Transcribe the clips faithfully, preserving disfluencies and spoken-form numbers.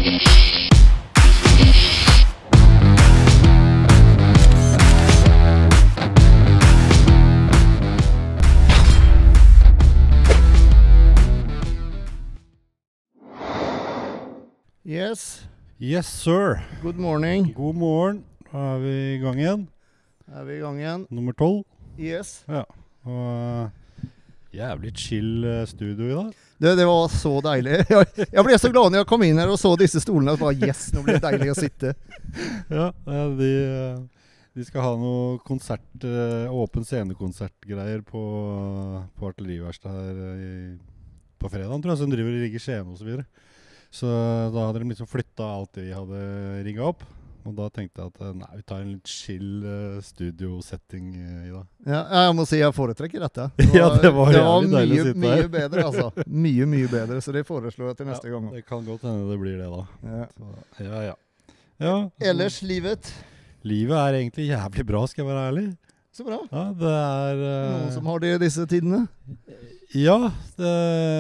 Yes. Yes, sir. Good morning. God morgen. Da er vi i gang igjen. Er vi i gang igjen? Nummer tolv. Yes. Ja. Og uh, jævlig chill uh, studio i dag. Det, det var så deilig. Jeg, jeg ble så glad når jeg kom inn her og så disse stolene. Og bare, yes, nå blir det deilig å sitte. Ja, uh, de, uh, de skal ha noe konsert, uh, åpen scenekonsertgreier på, på artilleriverkstedet her uh, i, på fredag, tror jeg, som driver i Rigge Skien og så videre. Så da hadde de liksom flyttet alt det vi hadde rigget opp. Og da tenkte jeg at nei, vi tar en litt chill uh, studio-setting uh, i dag. Ja, jeg må si jeg foretrekker dette. Det var, ja, det var, det var mye, deilig å sitte mye her. bedre, altså. Mye, mye bedre, så det foreslår jeg til neste ja, gang. Det kan godt hende det blir det da. Ja. Så, ja, ja. ja Ellers, livet? Livet er egentlig jævlig bra, skal jeg være ærlig. Så bra. Ja, det er... Uh, Noen som har det i disse tidene? Ja, det,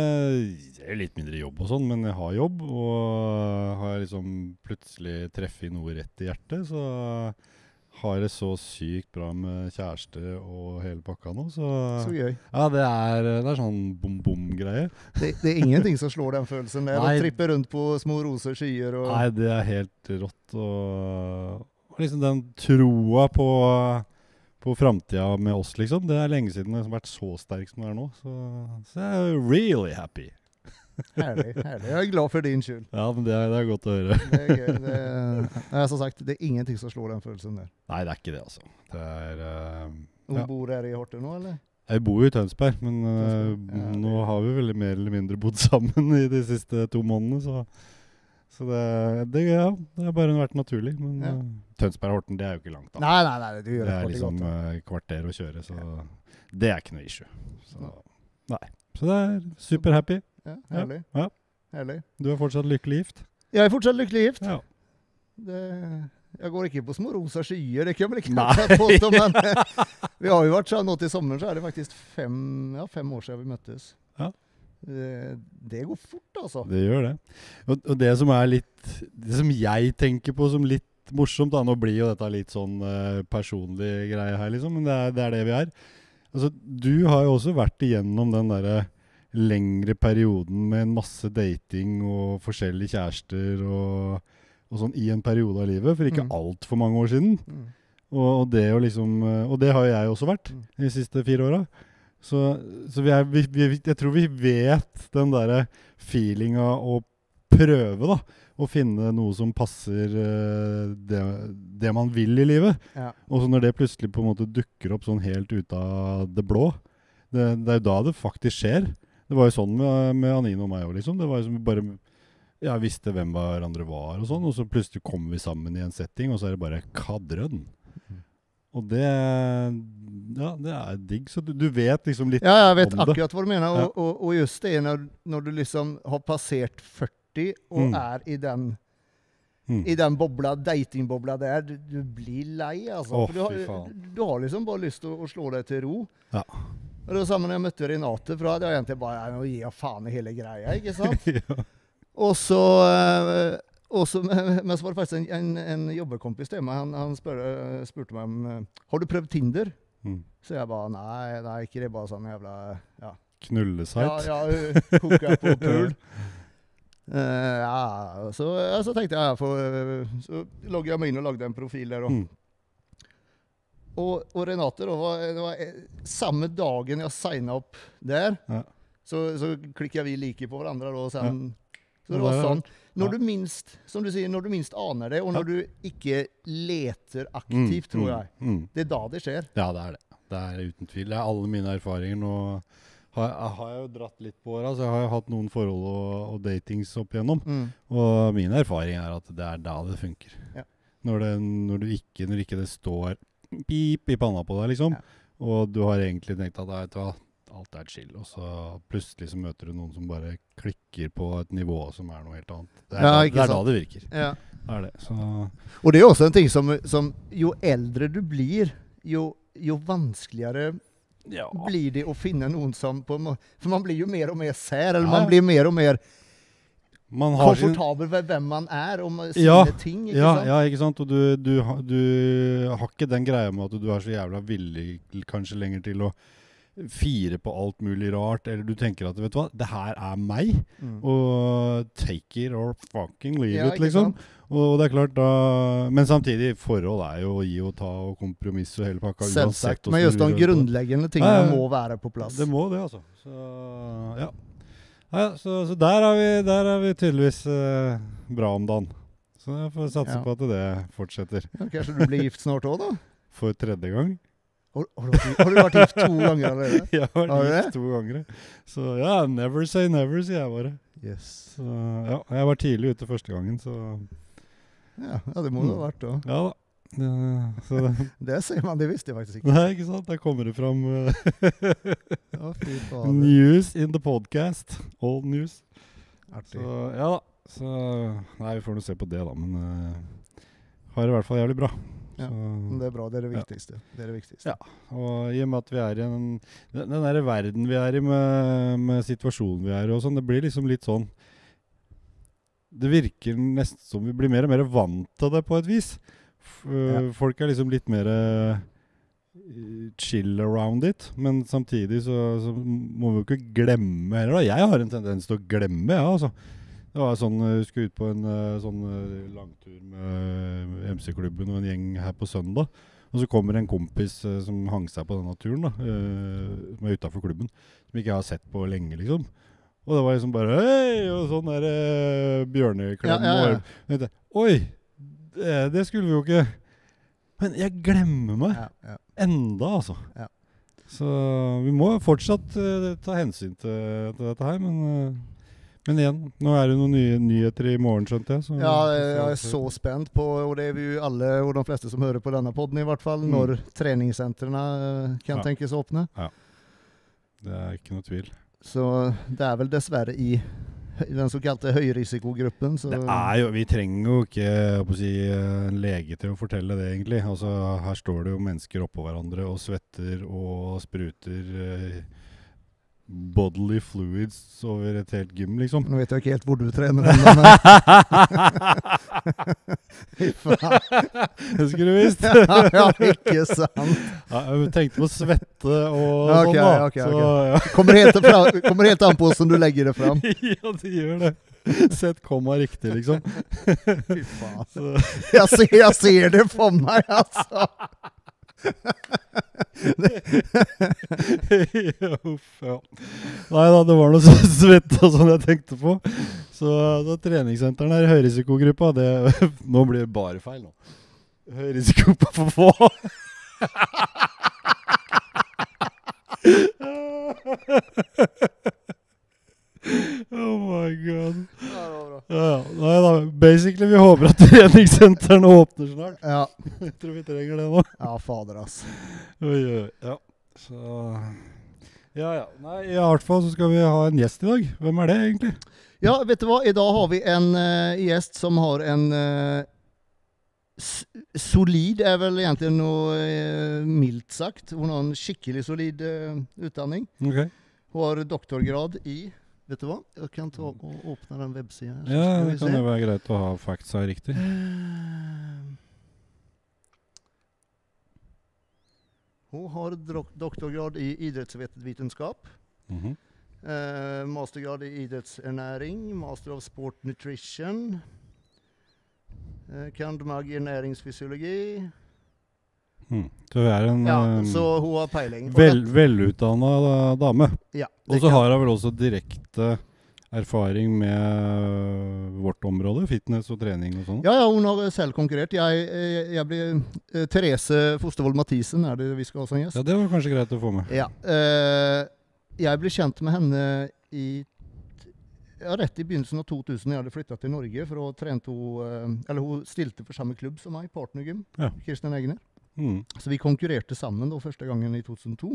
det er litt mindre jobb og sånn, men jeg har jobb, og har jeg liksom plutselig treffet noe rett i hjertet, så har jeg så sykt bra med kjæreste og hele pakka nå, så... Så gøy. Ja, det er, det er sånn bom-bom-greie. Det, det er ingenting som slår den følelsen der, Nei. å trippe rundt på små roser, skyer og... Nei, det er helt rått, og, og liksom den troa på... på fremtiden med oss, liksom. Det er lenge siden jeg har vært så sterk som det er nå. Så, så jeg er really happy. Herlig, herlig. Jeg er glad for din skyld. Ja, men det er, det er godt å høre. Det er gøy. Det er, nei, som sagt, det er ingenting som slår den følelsen der. Nei, det er ikke det, altså. Det er... Uh, Hun ja. bor her i Horten nå, eller? Jeg bor jo i Tønsberg, men uh, Tønsberg. Ja, nå har vi vel mer eller mindre bodd sammen i de siste to månedene, så... Så det, det, ja, det har bare vært naturlig, men ja. uh, Tønsberg-Horten, det er jo ikke langt da. Nei, nei, nei, du gjør det det er liksom godt, uh, kvarter å kjøre, så ja. Det er ikke noe issue. Så, ja. nei. Så det er super happy. Ja, herlig. Ja. Herlig. Du er fortsatt lykkelig gift? Jeg er fortsatt lykkelig gift. Ja. Det, jeg går ikke på små rosa skyer, det kan jeg vel ikke påstå, men vi har jo vært sånn nå til sommeren, så er det faktisk fem, ja, fem år siden vi møttes. Ja. Det, det går fort, altså. Det gjør det. Og, og det som er litt, det som jeg tenker på som litt morsomt, da, nå blir jo dette litt sånn uh, personlig greie her, liksom, men det er, det er det vi er. Altså, du har jo også vært igjennom den der lengre perioden med en masse dating og forskjellige kjærester og, og sånn i en periode av livet, for ikke mm. alt for mange år siden. Mm. Og, og, det jo liksom, og det har jo jeg også vært mm. de siste fire åra. Så, så vi er, vi, vi, jeg tror vi vet den der feelinga å prøve da, å finne noe som passer uh, det, det man vil i livet. Ja. Og så når det plutselig på en måte dukker opp sånn helt ut av det blå, det, det er jo da det faktisk skjer. Det var jo sånn med, med Anine og meg også, liksom. Det var jo som vi bare ja, visste hvem hverandre var og sånn, og så plutselig kommer vi sammen i en setting, og så er det bare kadrønn. Og det, ja, det er digg, så du, du vet liksom litt om det. Ja, jeg vet akkurat hva du mener, ja. og, og, og just det når, når du liksom har passert førti og mm. er i den, mm. i den bobla, datingbobla der, du, du blir lei, altså. Åh, For du, har, du, du har liksom bare lyst til å, å slå deg til ro. Ja. Og det var sammen når jeg møtte Renate, for da hadde jeg egentlig bare, nå gir jeg faen i hele greia, ikke sant? ja. Og så... Uh, Og så, men så var det faktisk en, en, en jobbekompis til meg, han, han spør, spurte meg om, har du prøvd Tinder? Mm. Så jeg bare, nei, nei, ikke det, bare sånn jævla, ja. Knullesite? Ja, ja, koka på pool. uh, ja, så, så tenkte jeg, for, så logget jeg meg inn og lagde en profil der. Og, mm. og, og Renate, da, var, det var samme dagen jeg signet opp der, ja. så, så klikket vi like på hverandre, da, og sen, ja. så det var sånn. Når ja. du minst, som du sier, når du minst aner det, og når ja. du ikke leter aktivt, mm, tror jeg, mm, mm. det er da det skjer. Ja, det er det. Det er uten tvil. Det er alle mine erfaringer. Nå har, har jeg jo dratt litt på det, så jeg har jo hatt noen forhold og, og datings opp igjennom. Mm. Og min erfaring er at det er da det funker. Ja. Når, det, når, du ikke, når ikke det står pip i panna på deg, liksom, ja. og du har egentlig tenkt at vet du hva, alt er chill, og så plutselig så møter du noen som bare klikker på et nivå som er noe helt annet. Det er, ja, da, det, er da det virker. Ja. Det er det. Så. Og det er også en ting som, som jo eldre du blir, jo, jo vanskeligere ja. blir det å finne noen som på, for man blir jo mer og mer sær, eller ja. man blir mer og mer man har sin... komfortabel med hvem man er, om sine Ja, ting, ikke ja, sant? ja, ikke sant? Og du, du, ha- du har ikke den greia med at du er så jævla villig kanskje lenger til å fire på alt mulig rart, eller du tenker at, vet du hva, det her er meg, Mm. og take it or fucking leave Ja, it, ikke liksom. sant? Og det er klart da, men samtidig, forhold er jo å gi og ta og kompromiss og hele pakka. uansett Selvsagt, hvordan men just du de gjør det. grunnleggende tingene Ja, ja. må være på plass. Det må det, altså. Så, ja. Ja, så, så der er vi, der er vi tydeligvis eh, bra om dagen. Så jeg får satse Ja. på at det fortsetter. Ja, kanskje du blir gift snart også da? For tredje gang. Har, har, du, vært- har du vært gift to ganger allerede? Jeg har Har du vært det? gift to ganger. Så ja, never say never, sier jeg bare. Yes. Så ja, jeg var tidlig ute første gangen, så Ja, ja, det må det ha vært da. ja da. Ja, så det, Det sier man, det visste jeg faktisk ikke. nei, ikke sant? Der kommer det fram eh, Ja, fy faen. news in the podcast. Old news. Artig. Så ja da. Så nei, vi får nå se på det da, men eh, har det i hvert fall jævlig bra. Ja, Så, Men det er bra, det er det Ja. viktigste. Det er det viktigste. Ja. og i og med at vi er i en, den, den der verden vi er i med, med situasjonen vi er i og sånn, det blir liksom litt sånn, det virker nesten som vi blir mer og mer vant til det på et vis. F Ja. Folk er liksom litt mer eh, chill around it, men samtidig så, så må vi jo ikke glemme heller da. Jeg har en tendens til å glemme, ja, altså. Det var sånn, jeg skulle ut på en eh, sånn eh, langtur med M C-klubben og en gjeng her på søndag. Og så kommer en kompis eh, som hang seg på denne turen da, eh, som er utenfor klubben, som ikke jeg har sett på lenge liksom. Og det var liksom bare, hei, og sånn der eh, bjørneklem. Ja, ja, ja. Og, jeg tenkte, oi, det, det skulle vi jo ikke. Men jeg glemmer meg Ja, ja. enda, altså. Ja. Så vi må fortsatt eh, ta hensyn til, til dette her, men... eh, Men igjen, nå er det noen nye nyheter i morgen, skjønte jeg. Så Ja, jeg er så spent på, og det er vi jo alle, og de fleste som hører på denne podden i hvert fall, Mm. når treningssentrene eh, kan Ja. tenkes åpne. Det er ikke noe tvil. Så det er vel dessverre i hø- den såkalte høyrisikogruppen. Så Det er jo, vi trenger jo ikke jeg holdt på å si, en lege til å fortelle det egentlig. Altså, her står det jo mennesker oppå hverandre og svetter og spruter eh, bodily fluids over et helt gym, liksom. Nå vet jeg ikke helt hvor du trener ennå, men Fy faen. Det skulle du visst. Ja, ikke sant. Ja, jeg tenkte på svette og Ja, ok, sånn da. ok, Så, ok. ja. Kommer helt, fra, kommer helt an på hvordan du legger det fram. Ja, det gjør det. Sett komma riktig, liksom. Fy faen. Så, Jeg ser, jeg ser det for meg, altså. ja, uff, ja. Nei da, det var noe sånn svett og sånn jeg tenkte på. Så da treningssenteren er i høyrisikogruppa, det, nå blir det bare feil nå. Høyrisikogruppa for få. Oh my god. Ja, det var bra. Ja, ja. Nei da, basically vi håper at treningssenteren åpner snart. Ja, Jeg tror vi trenger det nå. ja fader ass. Oi, oi, ja. Så... Ja, ja. Nei, i hvert fall så skal vi ha en gjest i dag. Hvem er det egentlig? Ja, vet du hva? I dag har vi en uh, gjest som har en uh, s- solid, er vel egentlig noe uh, mildt sagt. Hun har en skikkelig solid uh, utdanning. Ok. Hun har doktorgrad i, vet du hva? Jeg kan ta og åpne den websiden her. så Ja, skal vi det kan se. jo være greit å ha facts her riktig. Eh, Hun har dro- doktorgrad i idrettsvitenskap, Mhm. eh, mastergrad i idrettsernæring, master of sport nutrition, eh, cand.mag i ernæringsfysiologi. Mm. Så vi er en Ja, eh, så hun har peiling. Og vel, det- velutdannet dame. ja, Og det så kan- har hun vel også direkte erfaring med vårt område, fitness og trening og sånn. Ja, ja, hun har selv konkurrert. Jeg, eh, jeg blir eh, Therese Fostervold Mathisen er det vi skal ha som gjest. Ja, det var kanskje greit å få med. Ja, eh, jeg ble kjent med henne i ja, rett i begynnelsen av to tusen. Jeg hadde flyttet til Norge for å trene to, eh, eller hun stilte for samme klubb som meg, Partnergym, Ja. Kirsten Egner. Mm. Så vi konkurrerte sammen da, første gangen i to tusen to.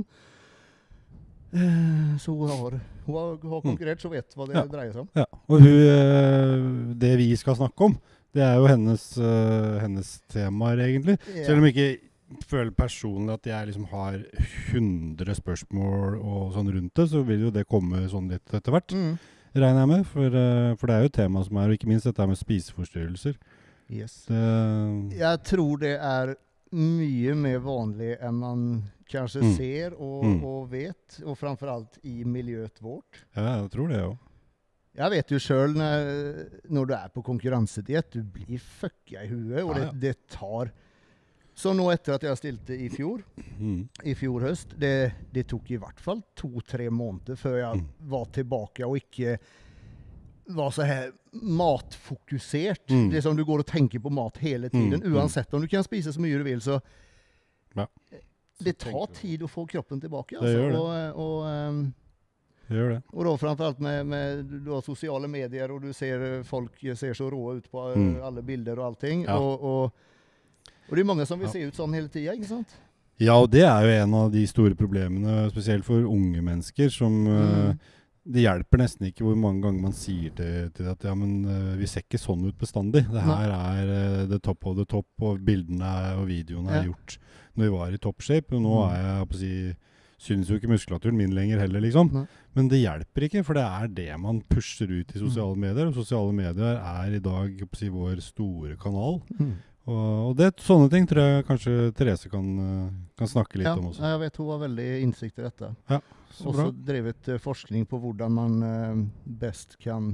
Eh, så hun har, hun har, har konkurrert, så vet hva det Ja. dreier seg om. Ja, og hun, eh, det vi skal snakke om, det er jo hennes, eh, hennes temaer egentlig. Selv om jeg ikke føler personlig at jeg liksom har hundre spørsmål og sånn rundt det, så vil jo det komme sånn litt etter hvert. Mm. regner jeg med, for, uh, for det er jo et tema som er, og ikke minst dette med spiseforstyrrelser. Yes. Det, jeg tror det er mye mer vanlig enn man kanskje mm. ser og, mm. og vet, og framforalt i miljøet vårt. Ja, jeg tror det også. Jeg vet jo selv når, når du er på konkurransediet, du blir fucka i huet, og det, det tar... Så nå etter at jeg stilte i fjor, mm. i fjor høst, det, det tok i hvert fall to-tre måneder før jeg mm. var tilbake og ikke var så her matfokusert. Mm. Det er som du går og tenker på mat hele tiden, mm. uansett om du kan spise så mye du vil, så ja. det tar tid å få kroppen tilbake. Altså. Det gjør det. Og, og, um, det gjør det. Og da framförallt med, med du har sosiale medier, og du ser folk ser så rå ut på mm. alle bilder og allting. Ja. Og, og Og det er mange som vil se ut sånn hele tiden, ikke sant? Ja, og det er jo en av de store problemene, spesielt for unge mennesker, som mm. uh, det hjelper nesten ikke hvor mange ganger man sier til, til at ja, men uh, vi ser ikke sånn ut bestandig. Det her Nei. er uh, the top of the top, og bildene og videoene ja. er gjort når vi var i toppshape, og nå mm. er jeg på å si, synes jo ikke muskulaturen min lenger heller, liksom. Nei. Men det hjelper ikke, for det er det man pusher ut i sosiale mm. medier, og sosiale medier er i dag på å si, vår store kanal. Mm. Og det, sånne ting tror jeg kanskje Therese kan, kan snakke litt ja, om også. Ja, jeg vet hun har veldig innsikt i dette. Ja, så bra. Også drevet uh, forskning på hvordan man uh, best kan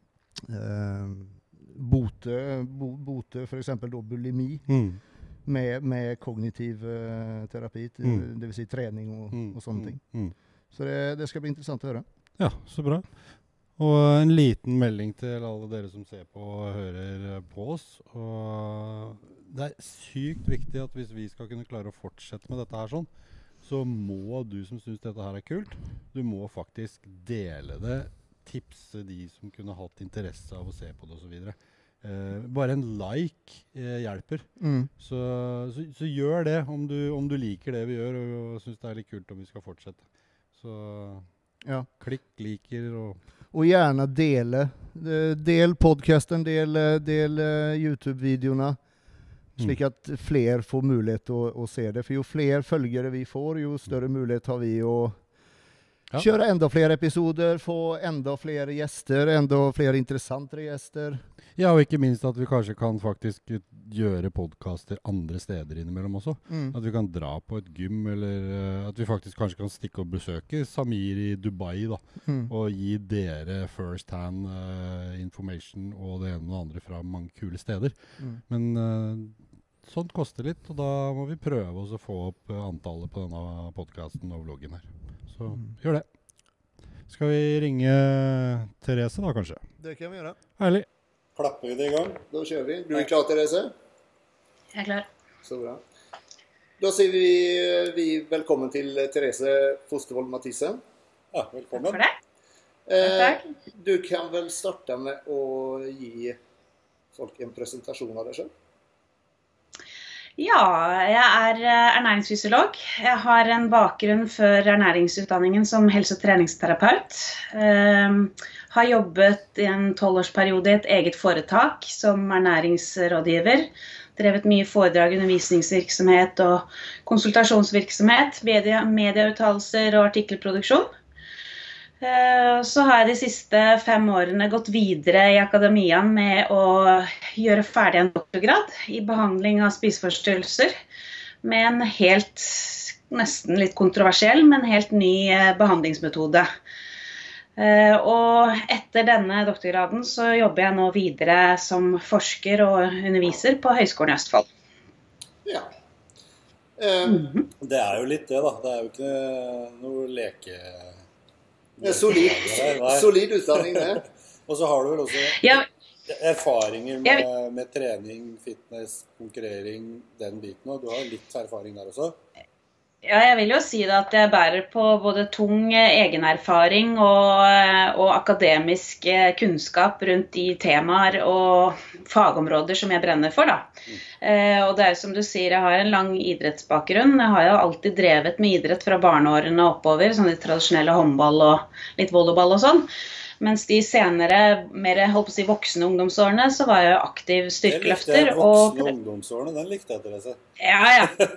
uh, bote, bo, bote for eksempel da bulimi mm. med, med kognitiv uh, terapi, mm. det vil si trening og, mm. og sånne ting. Mm. Så det, det skal bli interessant å høre. Ja, så bra. Og en liten melding til alle dere som ser på og hører på oss. Og det er sykt viktig at hvis vi skal kunne klare å fortsette med dette her sånn, så må du som synes dette her er kult, du må faktisk dele det, tipse de som kunne hatt interesse av å se på det og så videre. Eh, bare en like eh, hjelper. Mm. Så, så, så gjør det om du, om du liker det vi gjør og, og synes det er litt kult om vi skal fortsette. Så ja. Klikk, liker og... Og gjerne dele. Del podcasten, del, del YouTube-videorna. Slik at fler får mulighet å, å se det. For jo fler følgere vi får, jo større mulighet har vi å ja. kjøre enda flere episoder, få enda flere gjester, enda flere interessante gjester. Ja, og ikke minst at vi kanskje kan faktisk gjøre podcaster andre steder innimellom også. Mm. At vi kan dra på et gym, eller uh, at vi faktisk kanskje kan stikke og besøke Samir i Dubai da, mm. og gi dere first hand uh, information og det ene og det andre fra mange kule steder. Mm. Men uh, sånt koster litt, og da må vi prøve oss å få opp uh, antallet på denne podcasten og vloggen her. Så mm. gjør det. Skal vi ringe Therese da, kanskje? Det kan vi gjøre. Herlig. Klapper vi det i gang? Da kjører vi. Du er klar, Therese? Jeg er klar. Så bra. Da sier vi, vi velkommen til Therese Fostervold Mathisen. Ja, velkommen. Takk for det. Eh, Takk. Du kan vel starte med å gi folk en presentasjon av deg selv? Ja, jeg er ernæringsfysiolog. Jeg har en bakgrunn før ernæringsutdanningen som helse- og treningsterapeut. Um, har jobbet i en tolvårsperiode i et eget foretak som ernæringsrådgiver. Drevet mye foredrag, undervisningsvirksomhet og konsultasjonsvirksomhet, media, medieuttalelser og artikkelproduksjon. Så har jeg de siste fem årene gått videre i akademia med å gjøre ferdig en doktorgrad i behandling av spiseforstyrrelser med en helt, nesten litt kontroversiell, men helt ny behandlingsmetode. Og etter denne doktorgraden så jobber jeg nå videre som forsker og underviser på Høgskolen i Østfold. Ja. Eh, mm-hmm. Det er jo litt det da, det er jo ikke noe leke... Det er solid, solid utdanning, det. Og så har du vel også ja. erfaringer med, med trening, fitness, konkurrering, den biten, og du har litt erfaring der også. Ja, jeg vil jo si det at jeg bærer på både tung egenerfaring og, og akademisk kunnskap rundt de temaer og fagområder som jeg brenner for da. Mm. Eh, og det er som du sier, jeg har en lang idrettsbakgrunn. Jeg har jo alltid drevet med idrett fra barneårene oppover, sånn de tradisjonelle håndball og litt volleyball og sånn. Mens de senere, mer holdt på å si voksne ungdomsårene, så var jeg aktiv styrkeløfter. Jeg likte voksne og... ungdomsårene, den likte jeg, Therese. Ja,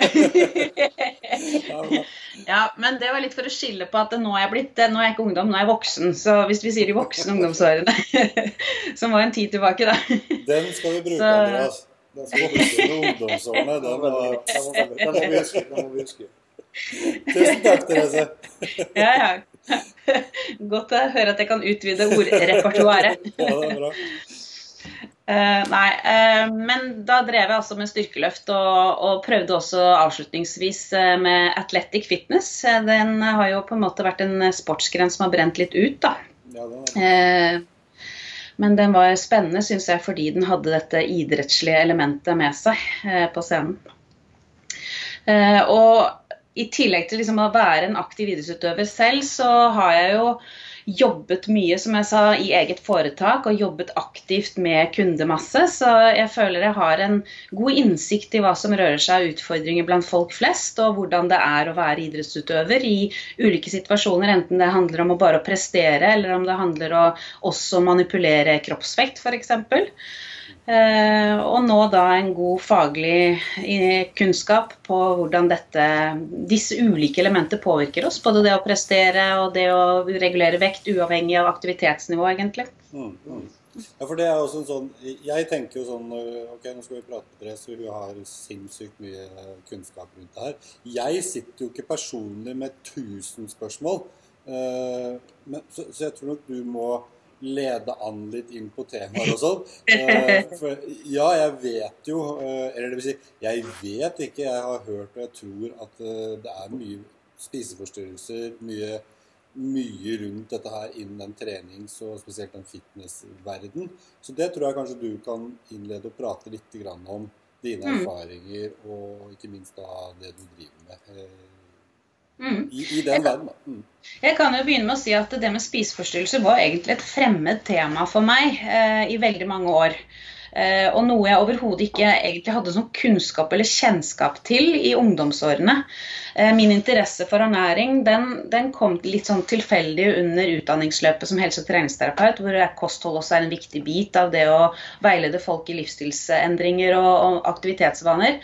ja. Ja, men det var litt for å skille på at nå er jeg blitt, nå er jeg ikke ungdom, nå er jeg voksen. Så hvis vi sier de voksne ungdomsårene, som var en tid tilbake da. Den skal vi bruke, så... Andreas. Den skal vi bruke med ungdomsårene, den, var... den må vi huske, den må vi huske. Tusen takk, Therese. Ja, ja. Godt å høre at jeg kan utvide ordrepertoaret. Ja, det er bra. Uh, nei, uh, men da drev jeg altså med styrkeløft og, og prøvde også avslutningsvis uh, med athletic fitness. Uh, den har jo på en måte vært en sportsgren som har brent litt ut da. Ja, det er det. Uh, men den var spennende, synes jeg, fordi den hadde dette idrettslige elementet med seg uh, på scenen. Uh, og i tillegg til liksom å være en aktiv idrettsutøver selv, så har jeg jo jobbet mye, som jeg sa, i eget foretak, og jobbet aktivt med kundemasse, så jeg føler jeg har en god innsikt i hva som rører seg av utfordringer blant folk flest, og hvordan det er å være idrettsutøver i ulike situasjoner, enten det handler om å bare prestere, eller om det handler om å også manipulere kroppsvekt, for eksempel. Uh, og nå da en god faglig kunnskap på hvordan dette, disse ulike elementer påvirker oss, både det å prestere og det å regulere vekt uavhengig av aktivitetsnivå egentlig. Mm, mm. Ja, for det er også en sånn, jeg tenker jo sånn, ok, nå skal vi prate med dere, så vi har sinnssykt mye kunnskap rundt det her. Jeg sitter jo ikke personlig med tusen spørsmål, uh, men, så, så jeg tror nok du må lede an litt inn på temaer og sånn. Uh, for, ja, jeg vet jo, uh, eller det vil si, jeg vet ikke, jeg har hørt og jeg tror at uh, det er mye spiseforstyrrelser, mye, mye rundt dette her innen den trenings- og spesielt den fitnessverden. Så det tror jeg kanskje du kan innlede og prate litt grann om dine mm. erfaringer og ikke minst da det du driver med. Uh, Mm. I, i den verden da. Mm. Jeg kan jo begynne med å si at det med spiseforstyrrelser var egentlig et fremmed tema for meg eh, i veldig mange år. Eh, og noe jeg overhodet ikke egentlig hadde sånn kunnskap eller kjennskap til i ungdomsårene. Eh, min interesse for ernæring, den, den kom litt sånn tilfeldig under utdanningsløpet som helse- og treningsterapeut, hvor kosthold også er en viktig bit av det å veilede folk i livsstilsendringer og, og aktivitetsvaner.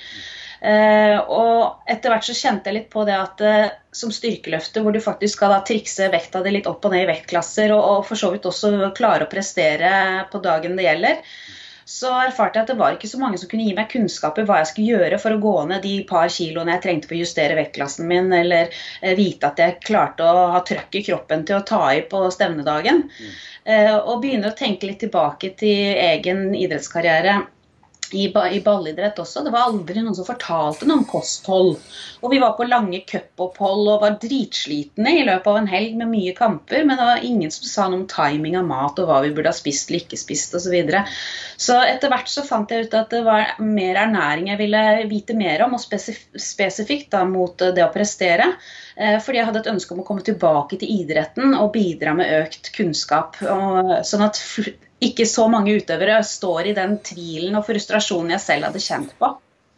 Uh, og etter hvert så kjente jeg litt på det at uh, som styrkeløfter hvor du faktisk skal da trikse vekta det litt opp og ned i vektklasser og, og for så vidt også klare å prestere på dagen det gjelder, så erfarte jeg at det var ikke så mange som kunne gi meg kunnskap i hva jeg skulle gjøre for å gå ned de par kiloene jeg trengte for å justere vektklassen min, eller uh, vite at jeg klarte å ha trøkk i kroppen til å ta i på stevnedagen. Mm. Uh, og begynner å tenke litt tilbake til egen idrettskarriere I, i ballidrett også. Det var aldri noen som fortalte noe om kosthold. Og vi var på lange cupopphold og var dritslitne i løpet av en helg med mye kamper, men det var ingen som sa noe om timing av mat og hva vi burde ha spist eller ikke spist og så videre. Så etter hvert så fant jeg ut at det var mer ernæring jeg ville vite mer om, og spesif spesifikt da mot det å prestere, fordi jeg hadde et ønske om å komme tilbake til idretten og bidra med økt kunnskap, og, sånn at ikke så mange utøvere står i den tvilen og frustrasjonen jeg selv hadde kjent på.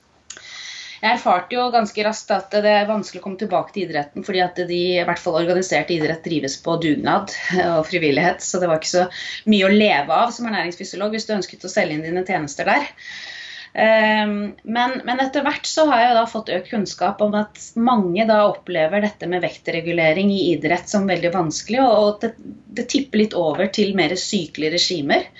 Jeg erfarte jo ganske raskt at det er vanskelig å komme tilbake til idretten, fordi at de, i hvert fall organisert idrett, drives på dugnad og frivillighet, så det var ikke så mye å leve av som ernæringsfysiolog hvis du ønsket å selge inn dine tjenester der. Men, men etter hvert så har jeg da fått økt kunnskap om at mange da opplever dette med vektregulering i idrett som veldig vanskelig, og det, det tipper litt over til mer sykelige regimer.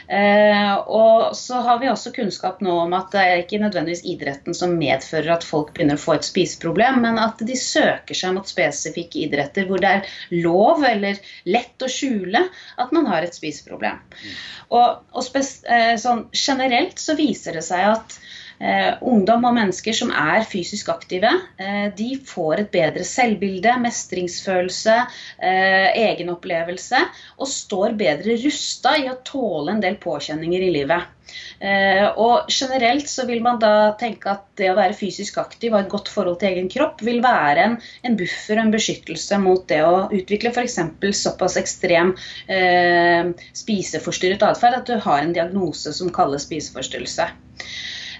Og så har vi også kunnskap nå om at det er ikke nødvendigvis idretten som medfører at folk begynner å få et spiseproblem, men at de søker seg mot spesifikke idretter hvor det er lov eller lett å skjule at man har et spiseproblem. Og, og spes, sånn, generelt så viser det seg at Eh, ungdom og mennesker som er fysisk aktive, eh, de får et bedre selvbilde, mestringsfølelse, eh, egenopplevelse, og står bedre rustet i å tåle en del påkjenninger i livet. Eh, og generelt så vil man da tenke at det å være fysisk aktiv og et godt forhold til egen kropp vil være en, en buffer og en beskyttelse mot det å utvikle for eksempel såpass ekstrem eh, spiseforstyrret adferd at du har en diagnose som kalles spiseforstyrrelse.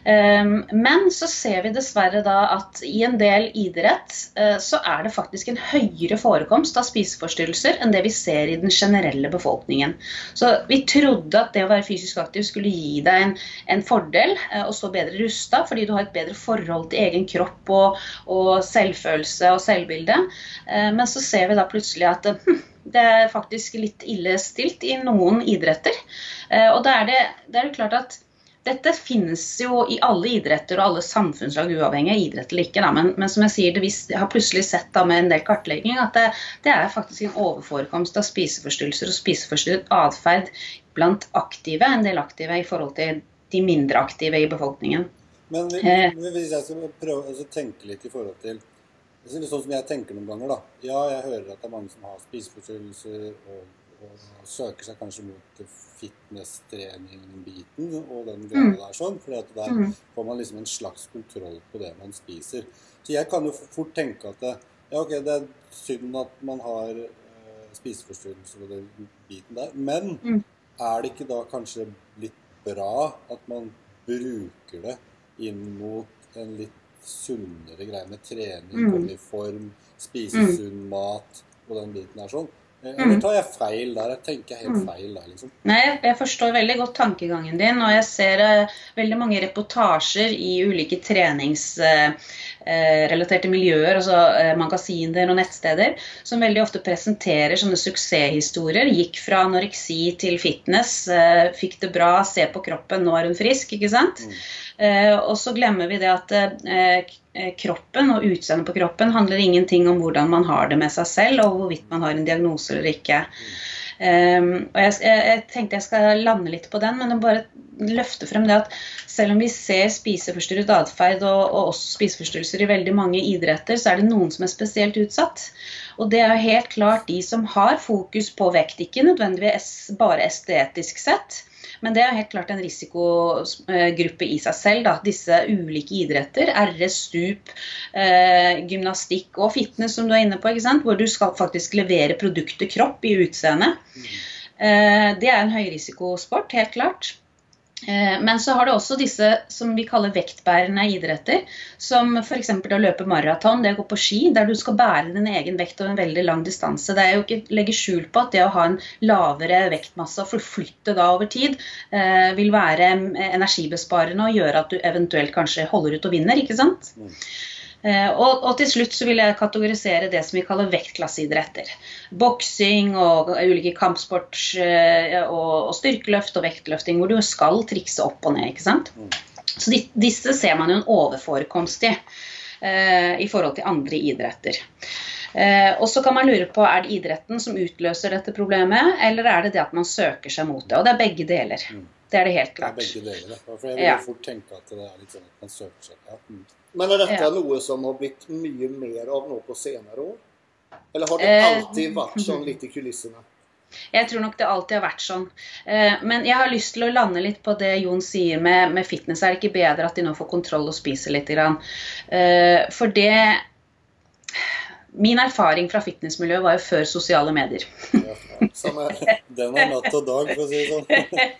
Men så ser vi dessverre da at i en del idrett så er det faktisk en høyere forekomst av spiseforstyrrelser enn det vi ser i den generelle befolkningen. Så vi trodde at det å være fysisk aktiv skulle gi deg en, en fordel og stå bedre rustet, fordi du har et bedre forhold til egen kropp og, og selvfølelse og selvbilde. Men så ser vi da plutselig at hm, det er faktisk litt ille stilt i noen idretter. Og da er det, det er jo klart at dette finnes jo i alle idretter og alle samfunnslag uavhengig av idrett eller ikke. Da. Men, men som jeg sier, det, vi har plutselig sett da med en del kartlegging at det, det er faktisk en overforekomst av spiseforstyrrelser og spiseforstyrret adferd blant aktive, en del aktive i forhold til de mindre aktive i befolkningen. Men hvis jeg skal prøve å tenke litt i forhold til det er sånn som jeg tenker noen ganger da. Ja, jeg hører at det er mange som har spiseforstyrrelser og, og søker seg kanskje mot fitness-trening-biten og den greia der sånn, fordi at der får man liksom en slags kontroll på det man spiser. Så jeg kan jo fort tenke at det, ja, ok, det er synd at man har uh, spiseforstyrrelser og den biten der, men er det ikke da kanskje litt bra at man bruker det inn mot en litt sunnere greier med trening, komme i form, spise sunn mat og den biten der sånn. Eller tar jeg feil der? Jeg tenker helt feil der, liksom. Nei, jeg forstår veldig godt tankegangen din, og jeg ser uh, veldig mange reportasjer i ulike treningsrelaterte uh, miljøer, altså uh, magasiner og nettsteder, som veldig ofte presenterer sånne suksesshistorier. Gikk fra anoreksi til fitness, uh, fikk det bra, se på kroppen, nå er hun frisk, ikke sant? Mm. Uh, og så glemmer vi det at uh, kroppen og utseendet på kroppen handler ingenting om hvordan man har det med seg selv, og hvorvidt man har en diagnose eller ikke. Um, og jeg, jeg tenkte jeg skal lande litt på den, men bare løfte frem det at selv om vi ser spiseforstyrret adferd og, og også spiseforstyrrelser i veldig mange idretter, så er det noen som er spesielt utsatt. Og det er helt klart de som har fokus på vekt, ikke nødvendigvis bare estetisk sett, men det er helt klart en risikogruppe i seg selv, da. Disse ulike idretter, R S, stup, eh, gymnastikk og fitness som du er inne på, ikke sant? Hvor du skal faktisk levere produktet kropp i utseende. Eh, det er en høyrisikosport, helt klart. Men så har det også disse som vi kaller vektbærende idretter, som for eksempel å løpe maraton, det å gå på ski, der du skal bære din egen vekt over en veldig lang distanse. Det er jo ikke legge skjul på at det å ha en lavere vektmasse og forflytte da over tid eh, vil være energibesparende og gjøre at du eventuelt kanskje holder ut og vinner, ikke sant? Mm. Og, og til slutt så vil jeg kategorisere det som vi kaller vektklasseidretter. Boksing og ulike kampsport og, og styrkeløft og vektløfting, hvor du skal trikse opp og ned, ikke sant? Så de, disse ser man jo en overforekomst i, eh, i forhold til andre idretter. Eh, og så kan man lure på, er det idretten som utløser dette problemet, eller er det det at man søker seg mot det? Og det er begge deler. Det er det helt klart. Det er begge deler, for jeg vil ja. fort tenke at det er litt sånn at man søker seg. Ja. Mm. Men er dette ja. noe som har blitt mye mer av nå på senere år? Eller har det alltid vært sånn litt i kulissene? Jeg tror nok det alltid har vært sånn. Men jeg har lyst til å lande litt på det Jon sier med, med fitness. Er det ikke bedre at de nå får kontroll og spiser litt grann? For det... Min erfaring fra fitnessmiljøet var jo før sosiale medier. Ja, samme. Den er natt og dag, for å si det sånn.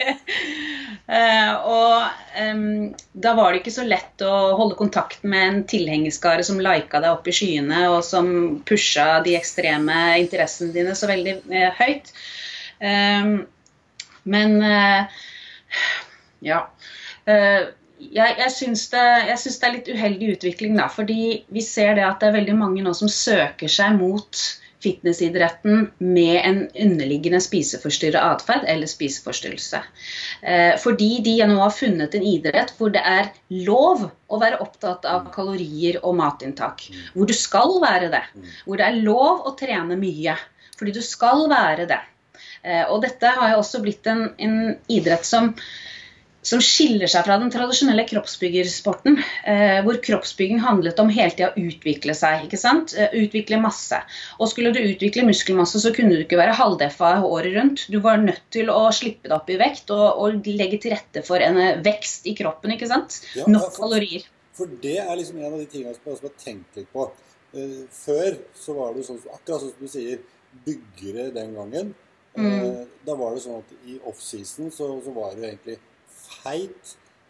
uh, og um, da var det ikke så lett å holde kontakt med en tilhengerskare som liket deg opp i skyene, og som pushet de ekstreme interessene dine så veldig uh, høyt. Um, men, uh, ja... Uh, Jeg, jeg, synes det, jeg synes det er litt uheldig utvikling da, fordi vi ser det at det er veldig mange nå som søker seg mot fitnessidretten med en underliggende spiseforstyrret adferd eller spiseforstyrrelse. Eh, fordi de nå har funnet en idrett hvor det er lov å være opptatt av kalorier og matinntak. Hvor du skal være det. Hvor det er lov å trene mye. Fordi du skal være det. Eh, og dette har jo også blitt en, en idrett som som skiller seg fra den tradisjonelle kroppsbyggersporten, eh, hvor kroppsbygging handlet om hele tiden å utvikle seg, ikke sant? Eh, utvikle masse. Og skulle du utvikle muskelmasse, så kunne du ikke være halvdeffa året rundt. Du var nødt til å slippe det opp i vekt og, og legge til rette for en vekst i kroppen, ikke sant? Ja, nok for, kalorier. For det er liksom en av de tingene som jeg også har tenkt litt på. Uh, før så var det sånn, akkurat sånn som du sier, byggere den gangen. Uh, mm. Da var det sånn at i off-season så, så var det jo egentlig feit,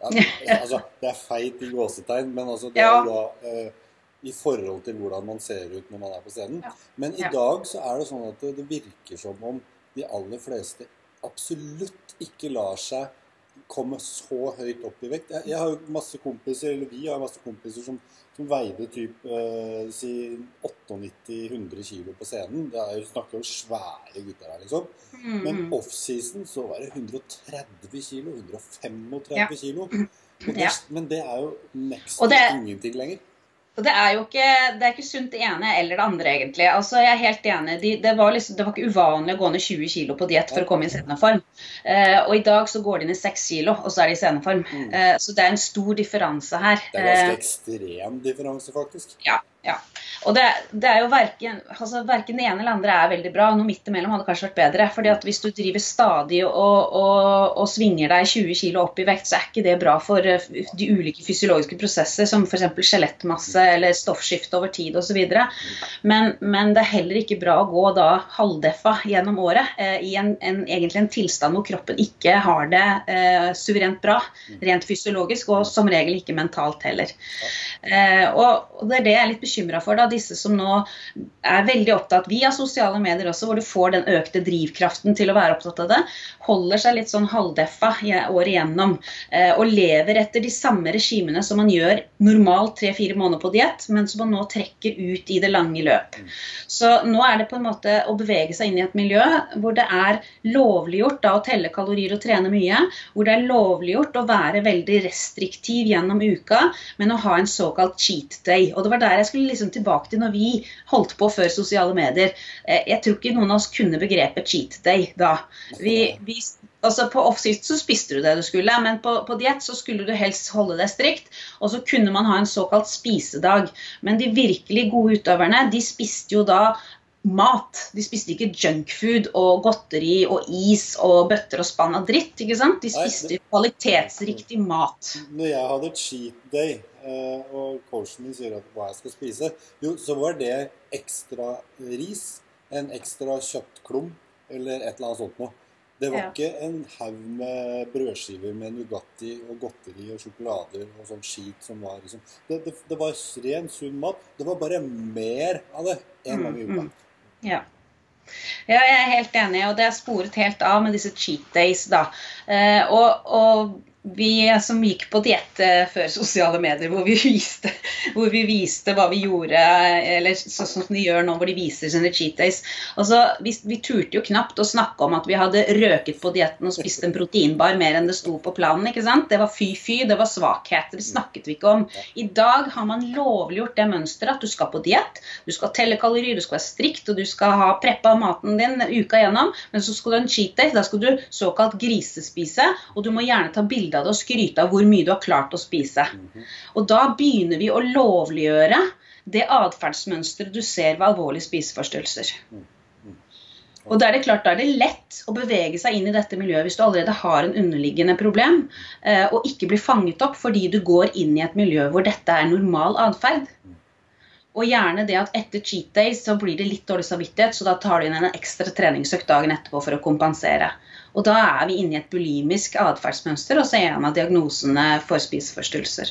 Ja, altså, det er feit i gåsetegn, men altså, det Ja. er jo da eh, i forhold til hvordan man ser ut når man er på scenen. Ja. Men i Ja. dag så er det sånn at det, det virker som om de aller fleste absolutt ikke lar seg komme så høyt opp i vekt. Jeg, jeg har jo masse kompiser, eller vi har masse kompiser som, som veide typ eh, si nittiåtte til hundre kilo på scenen. Det er jo snakker om svære gutter her, liksom. Mm. Men off-season så var det hundre og tretti kilo, hundre og femogtretti Ja. kilo. Og det, Ja. Men det er jo next Og to det- ingenting lenger. Og det er jo ikke, det er ikke sunt det ene eller det andre, egentlig. Altså, jeg er helt enig. De, det, var liksom, det var ikke uvanlig å gå ned tjue kilo på diett for å komme i sceneform. Eh, og i dag så går de ned seks kilo, og så er de i sceneform. Mm. Eh, så det er en stor differanse her. Det er ganske Eh, ekstrem differanse, faktisk. Ja, ja. Og det, det er jo hverken, altså hverken det ene eller andre er veldig bra. Noe midt imellom hadde kanskje vært bedre. Fordi at hvis du driver stadig og, og, og svinger deg tjue kilo opp i vekt, så er ikke det bra for eh, de ulike fysiologiske prosesser, som for eksempel skjelettmasse eller stoffskifte over tid og så videre. Men, men det er heller ikke bra å gå da halvdeffa gjennom året eh, i en, en, egentlig en tilstand hvor kroppen ikke har det eh, suverent bra, rent fysiologisk, og som regel ikke mentalt heller. Eh, og, og det er det jeg er litt bekymret for da, disse som nå er veldig opptatt via sosiale medier også, hvor du får den økte drivkraften til å være opptatt av det, holder seg litt sånn halvdeffa i året igjennom, eh, og lever etter de samme regimene som man gjør normalt tre-fire måneder på diett, men som man nå trekker ut i det lange løp. Så nå er det på en måte å bevege seg inn i et miljø hvor det er lovliggjort da, å telle kalorier og trene mye, hvor det er lovliggjort å være veldig restriktiv gjennom uka, men å ha en såkalt cheat day. Og det var der jeg skulle liksom tilbake til når vi holdt på før sosiale medier. Eh, Jeg tror ikke noen av oss kunne begrepet cheat day da. Vi, vi Altså på off-season så spiste du det du skulle, men på, på diett så skulle du helst holde deg strikt, og så kunne man ha en såkalt spisedag. Men de virkelig gode utøverne, de spiste jo da mat. De spiste ikke junkfood og godteri og is og bøtter og spann av dritt, ikke sant? De spiste jo kvalitetsriktig mat. Når jeg hadde cheat day, eh, og coachen min sier at hva jeg skal spise, jo, så var det ekstra ris, en ekstra kjøttklump, eller et eller annet sånt noe. Det var Ja. ikke en haug med brødskiver med Nugatti og godteri og sjokolader og sånn skit som var liksom. Det, det, det var ren, sunn mat. Det var bare mer av det en gang i uka. Ja. Ja, jeg er helt enig, og det er sporet helt av med disse cheat days da. Eh, og, og vi som gikk på diett eh, før sosiale medier, hvor vi viste, hvor vi viste hva vi gjorde, eller sånn som de gjør nå, hvor de viser sine cheat days. Altså, vi, vi turte jo knapt å snakke om at vi hadde røket på dietten og spist en proteinbar mer enn det sto på planen, ikke sant? Det var fy-fy, det var svakhet, det snakket vi ikke om. I dag har man lovliggjort det mønsteret at du skal på diett, du skal telle kalorier, du skal være strikt, og du skal ha preppet maten din uka gjennom, men så skal du ha en cheat day, da skal du såkalt grisespise, og du må gjerne ta bilde av det og skryte av hvor mye du har klart å spise. Og da begynner vi å lovliggjøre det adferdsmønsteret du ser ved alvorlige spiseforstyrrelser. Og da er det klart, da er det lett å bevege seg inn i dette miljøet hvis du allerede har en underliggende problem, eh, og ikke blir fanget opp fordi du går inn i et miljø hvor dette er normal adferd. Og gjerne det at etter cheat days så blir det litt dårlig samvittighet, så da tar du inn en ekstra treningsøkt dagen etterpå for å kompensere. Og da er vi inne i et bulimisk adferdsmønster, og så er en av diagnosene for spiseforstyrrelser.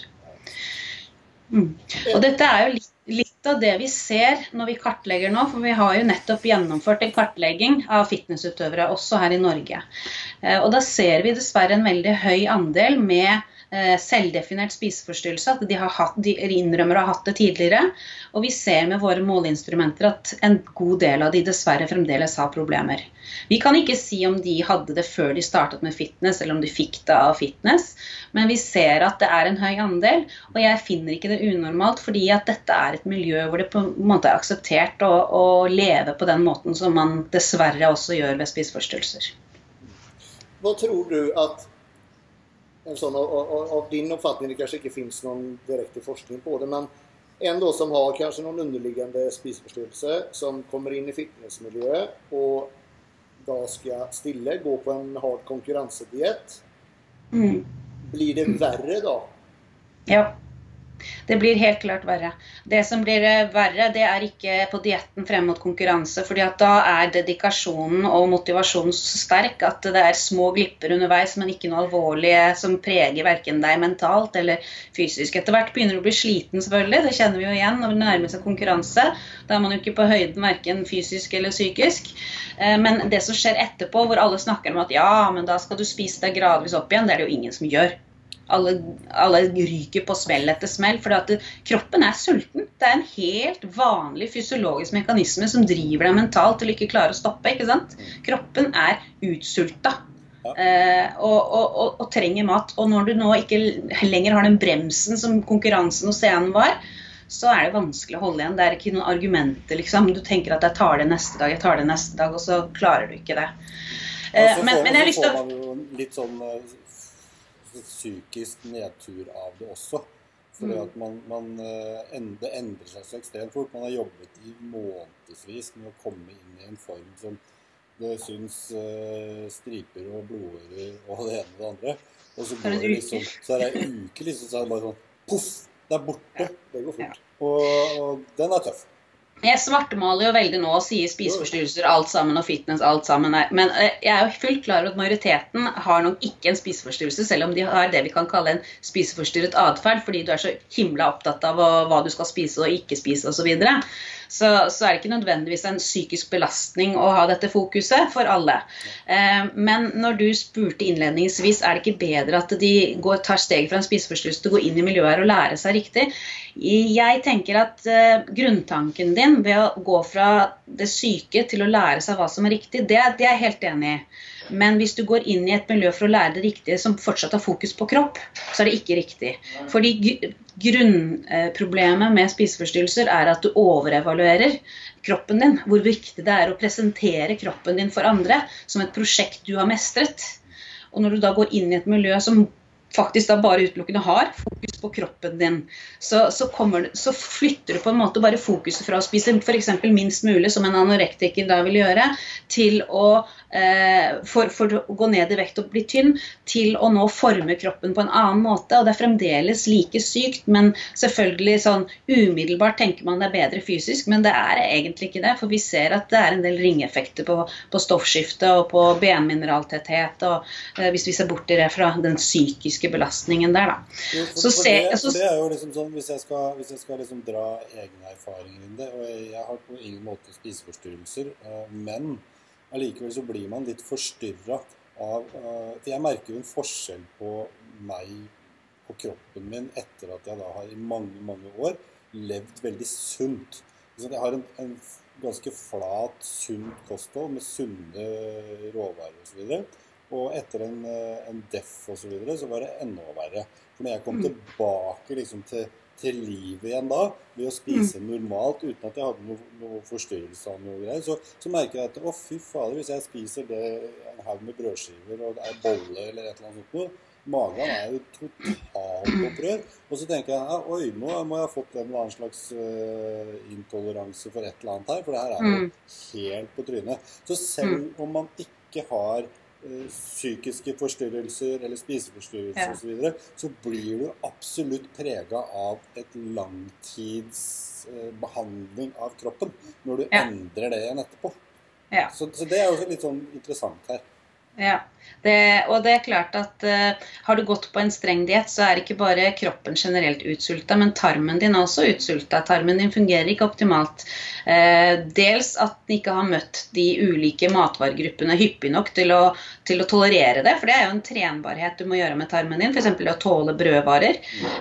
Mm. Og dette er jo litt, litt av det vi ser når vi kartlegger nå, for vi har jo nettopp gjennomført en kartlegging av fitnessutøvere også her i Norge. Eh, og da ser vi dessverre en veldig høy andel med selvdefinert spiseforstyrrelse, at de, har hatt, de innrømmer å ha hatt det tidligere, og vi ser med våre måleinstrumenter at en god del av de dessverre fremdeles har problemer. Vi kan ikke si om de hadde det før de startet med fitness, eller om de fikk det av fitness, men vi ser at det er en høy andel, og jeg finner ikke det unormalt, fordi at dette er et miljø hvor det på en måte er akseptert å, å leve på den måten som man dessverre også gjør ved spiseforstyrrelser. Hva tror du at en sånn, av, av, av din oppfatning, det kanskje ikke finnes noen direkte forskning på det, men en då som har kanskje noen underliggende spiseforstyrrelse, som kommer inn i fitnessmiljøet og da skal stille, gå på en hard konkurransediett, mm. blir det verre da? Ja, Det blir helt klart verre. Det som blir verre, det er ikke på dietten frem mot konkurranse, fordi at da er dedikasjonen og motivasjonen så sterk at det er små glipper underveis, men ikke noe alvorlige som preger hverken deg mentalt eller fysisk. Etter hvert begynner du å bli sliten selvfølgelig, det kjenner vi jo igjen når det nærmer seg konkurranse. Da er man jo ikke på høyden hverken fysisk eller psykisk. Men det som skjer etterpå, hvor alle snakker om at ja, men da skal du spise deg gradvis opp igjen, det er det jo ingen som gjør. Alle, alle ryker på smell etter smell, for at det, kroppen er sulten. Det er en helt vanlig fysiologisk mekanisme som driver deg mentalt til å ikke klare å stoppe, ikke sant? Kroppen er utsulta eh, og, og, og, og trenger mat. Og når du nå ikke lenger har den bremsen som konkurransen og scenen var, så er det vanskelig å holde igjen. Det er ikke noen argumenter, liksom. Du tenker at jeg tar det neste dag, jeg tar det neste dag, og så klarer du ikke det. Eh, ja, men, men jeg har lyst til å... Så får man jo litt sånn psykisk nedtur av det også. Fordi at man, man det endrer seg så ekstremt fort. Man har jobbet i månedsvis med å komme inn i en form som det syns uh, striper og blodårer og det ene og det andre. Og så går det liksom, så er det en uke liksom, så er det bare sånn, puff, det er borte. Det går fort. Og, og den er tøff. Jeg svartemaler jo veldig nå og sier spiseforstyrrelser, alt sammen og fitness, alt sammen. Men jeg er jo fullt klar over at majoriteten har nok ikke en spiseforstyrrelse, selv om de har det vi kan kalle en spiseforstyrret adferd, fordi du er så himla opptatt av hva du skal spise og ikke spise og så videre. Så, så er det ikke nødvendigvis en psykisk belastning å ha dette fokuset for alle. Eh, men når du spurte innledningsvis, er det ikke bedre at de går, tar steg fra en spiseforstyrrelse til å gå inn i miljøet og lære seg riktig? Jeg tenker at eh, grunntanken din ved å gå fra det syke til å lære seg hva som er riktig, det, det er jeg helt enig i. Men hvis du går inn i et miljø for å lære det riktige som fortsatt har fokus på kropp, så er det ikke riktig. Fordi grunnproblemet med spiseforstyrrelser er at du overevaluerer kroppen din. Hvor viktig det er å presentere kroppen din for andre som et prosjekt du har mestret. Og når du da går inn i et miljø som faktisk da bare utelukkende har fokus på kroppen din, så, så, kommer, så flytter du på en måte bare fokuset fra å spise for eksempel minst mulig, som en anorektiker da vil gjøre, til å, eh, for, for å gå ned i vekt og bli tynn, til å nå forme kroppen på en annen måte, og det er fremdeles like sykt, men selvfølgelig sånn umiddelbart tenker man det er bedre fysisk, men det er egentlig ikke det, for vi ser at det er en del ringeffekter på, på stoffskifte og på benmineraltetthet, og eh, hvis vi ser bort i det fra den psykiske belastningen der da. Jo, for, så for, se, det, så, for det er jo liksom sånn, hvis jeg skal, hvis jeg skal liksom dra egne erfaringer inn det, og jeg, jeg har på ingen måte spiseforstyrrelser, uh, men allikevel så blir man litt forstyrret av, uh, for jeg merker jo en forskjell på meg og kroppen min etter at jeg da har i mange, mange år levd veldig sunt. Så jeg har en, en ganske flat, sunt kosthold med sunne råvarer og så videre. Og etter en, en deff og så videre, så var det enda verre. For når jeg kom tilbake liksom, til, til livet igjen da, ved å spise normalt, uten at jeg hadde noe, noe forstyrrelse av noe greier, så, så merker jeg at, å fy fader, hvis jeg spiser det, en haug med brødskiver, og det er bolle eller et eller annet sånt, magen er jo totalt opprør. Og så tenker jeg, ja, oi, nå må jeg ha fått en eller annen slags uh, intoleranse for et eller annet her, for det her er jo helt på trynet. Så selv om man ikke har psykiske forstyrrelser eller spiseforstyrrelser ja. Og så videre, så blir du absolutt preget av et langtids eh, behandling av kroppen når du ja. Endrer det igjen etterpå. Ja. Så, så det er jo litt sånn interessant her. Ja, det, og det er klart at uh, har du gått på en streng diett, så er ikke bare kroppen generelt utsulta, men tarmen din er også utsulta. Tarmen din fungerer ikke optimalt. Uh, dels at den ikke har møtt de ulike matvaregruppene hyppig nok til å, til å tolerere det, for det er jo en trenbarhet du må gjøre med tarmen din, for eksempel å tåle brødvarer.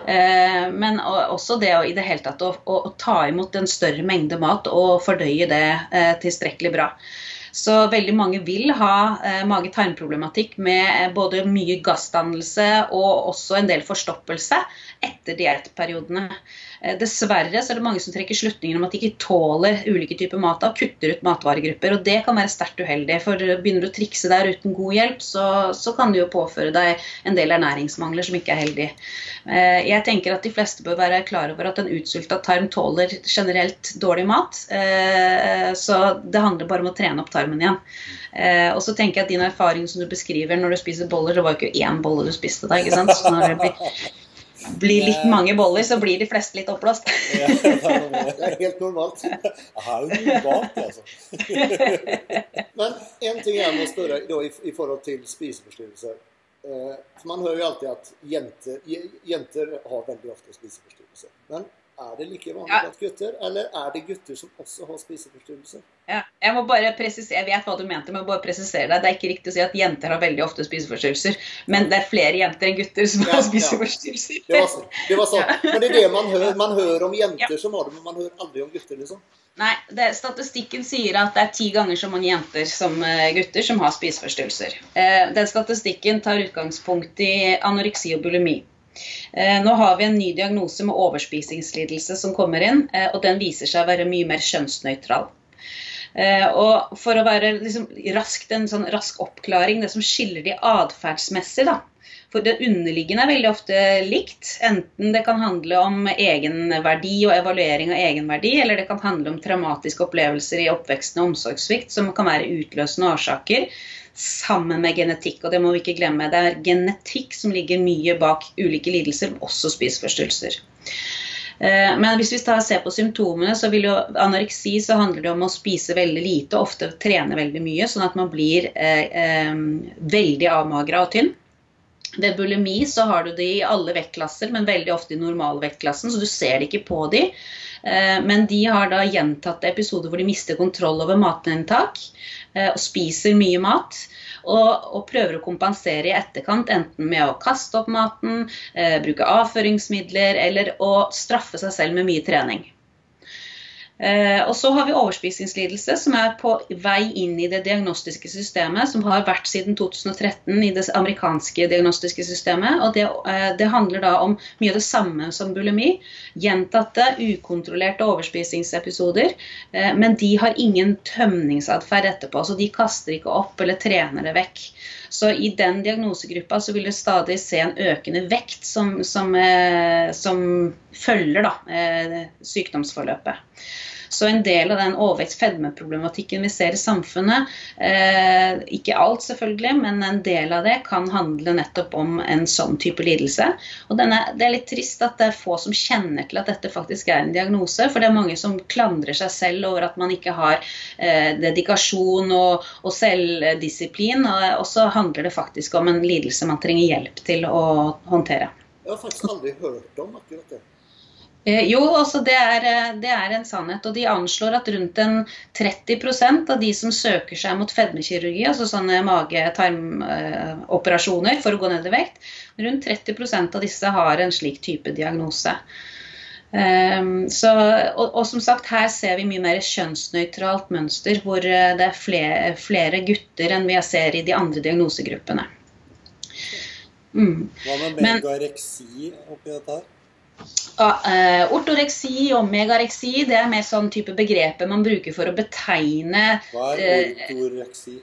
Uh, men også det å i det hele tatt å, å, å ta imot en større mengde mat og fordøye det uh, tilstrekkelig bra. Så veldig mange vil ha eh, mage-tarmproblematikk med eh, både mye gassdannelse og også en del forstoppelse etter diettperiodene. Eh, dessverre så er det mange som trekker slutningen om at de ikke tåler ulike typer mat og kutter ut matvaregrupper, og det kan være sterkt uheldig, for begynner du å trikse der uten god hjelp, så, så kan du jo påføre deg en del ernæringsmangler som ikke er heldig. Eh, jeg tenker at de fleste bør være klar over at en utsultet tarm tåler generelt dårlig mat, eh, så det handler bare om å trene opp tarmen igjen. Eh, og så tenker jeg at din erfaring som du beskriver når du spiser boller, det var jo ikke én bolle du spiste da, ikke sant? Så når det blir blir litt mange boller, så blir de fleste litt oppblåst. Ja, det er noe med det. Det er helt normalt. Det er jo normalt, altså. Men en ting jeg må spørre da, i, i forhold til spiseforstyrrelser. Eh, for man hører jo alltid at jenter, jenter har veldig ofte spiseforstyrrelser. Men er det like vanlig Ja. blant gutter, eller er det gutter som også har spiseforstyrrelser? Ja, jeg må bare presisere, jeg vet hva du mente, men bare presisere deg. Det er ikke riktig å si at jenter har veldig ofte spiseforstyrrelser, men det er flere jenter enn gutter som Ja, har ja. spiseforstyrrelser. Det var, så- det var sånn. Ja. Men det er det man hører, man hører om jenter som har det, men man hører aldri om gutter, liksom. Nei, det, statistikken sier at det er ti ganger så mange jenter som eh, gutter som har spiseforstyrrelser. Eh, den statistikken tar utgangspunkt i anoreksi og bulimi. Eh, nå har vi en ny diagnose med overspisingslidelse som kommer inn, eh, og den viser seg å være mye mer kjønnsnøytral. Eh, og for å være liksom, raskt, en sånn rask oppklaring, det som skiller de adferdsmessig da, for det underliggende er veldig ofte likt, enten det kan handle om egenverdi og evaluering av egenverdi, eller det kan handle om traumatiske opplevelser i oppveksten og omsorgssvikt, som kan være utløsende årsaker, sammen med genetikk, og det må vi ikke glemme. Det er genetikk som ligger mye bak ulike lidelser, også spiseforstyrrelser. Eh, Men hvis vi tar og ser på symptomene, så vil jo anoreksi, så handler det om å spise veldig lite, og ofte trene veldig mye, sånn at man blir eh, eh, veldig avmagra og tynn. Ved bulimi så har du det i alle vektklasser, men veldig ofte i normalvektklassen, så du ser det ikke på de. Eh, Men de har da gjentatte episoder hvor de mister kontroll over matinntak, eh, og spiser mye mat, og, og prøver å kompensere i etterkant, enten med å kaste opp maten, eh, bruke avføringsmidler, eller å straffe seg selv med mye trening. Eh, og så har vi overspisingslidelse, som er på vei inn i det diagnostiske systemet, som har vært siden to tusen og tretten i det amerikanske diagnostiske systemet, og det, eh, det handler da om mye av det samme som bulimi, gjentatte, ukontrollerte overspisingsepisoder, eh, men de har ingen tømningsadferd etterpå, så de kaster ikke opp eller trener det vekk. Så i den diagnosegruppa så vil du stadig se en økende vekt som, som, eh, som følger da, eh, sykdomsforløpet. Så en del av den overvekt-fedmeproblematikken vi ser i samfunnet, eh, ikke alt selvfølgelig, men en del av det kan handle nettopp om en sånn type lidelse. Og denne, det er litt trist at det er få som kjenner til at dette faktisk er en diagnose, for det er mange som klandrer seg selv over at man ikke har eh, dedikasjon og, og selvdisiplin, og, og så handler det faktisk om en lidelse man trenger hjelp til å håndtere. Jeg har faktisk aldri hørt om akkurat det. Eh, Jo, altså det er, eh, det er en sannhet, og de anslår at rundt en tretti prosent av de som søker seg mot fedmekirurgi, altså sånne mage-tarm-operasjoner for å gå ned i vekt, rundt tretti prosent av disse har en slik type diagnose. Ehm, så, og, og som sagt, her ser vi mye mer kjønnsnøytralt mønster, hvor eh, det er flere, flere gutter enn vi ser i de andre diagnosegruppene. Mm. Hva med Men- megareksi oppi dette her? Ja, eh, ortoreksi og megareksi, det er mer sånn type begreper man bruker for å betegne. Hva er Eh, ortoreksi?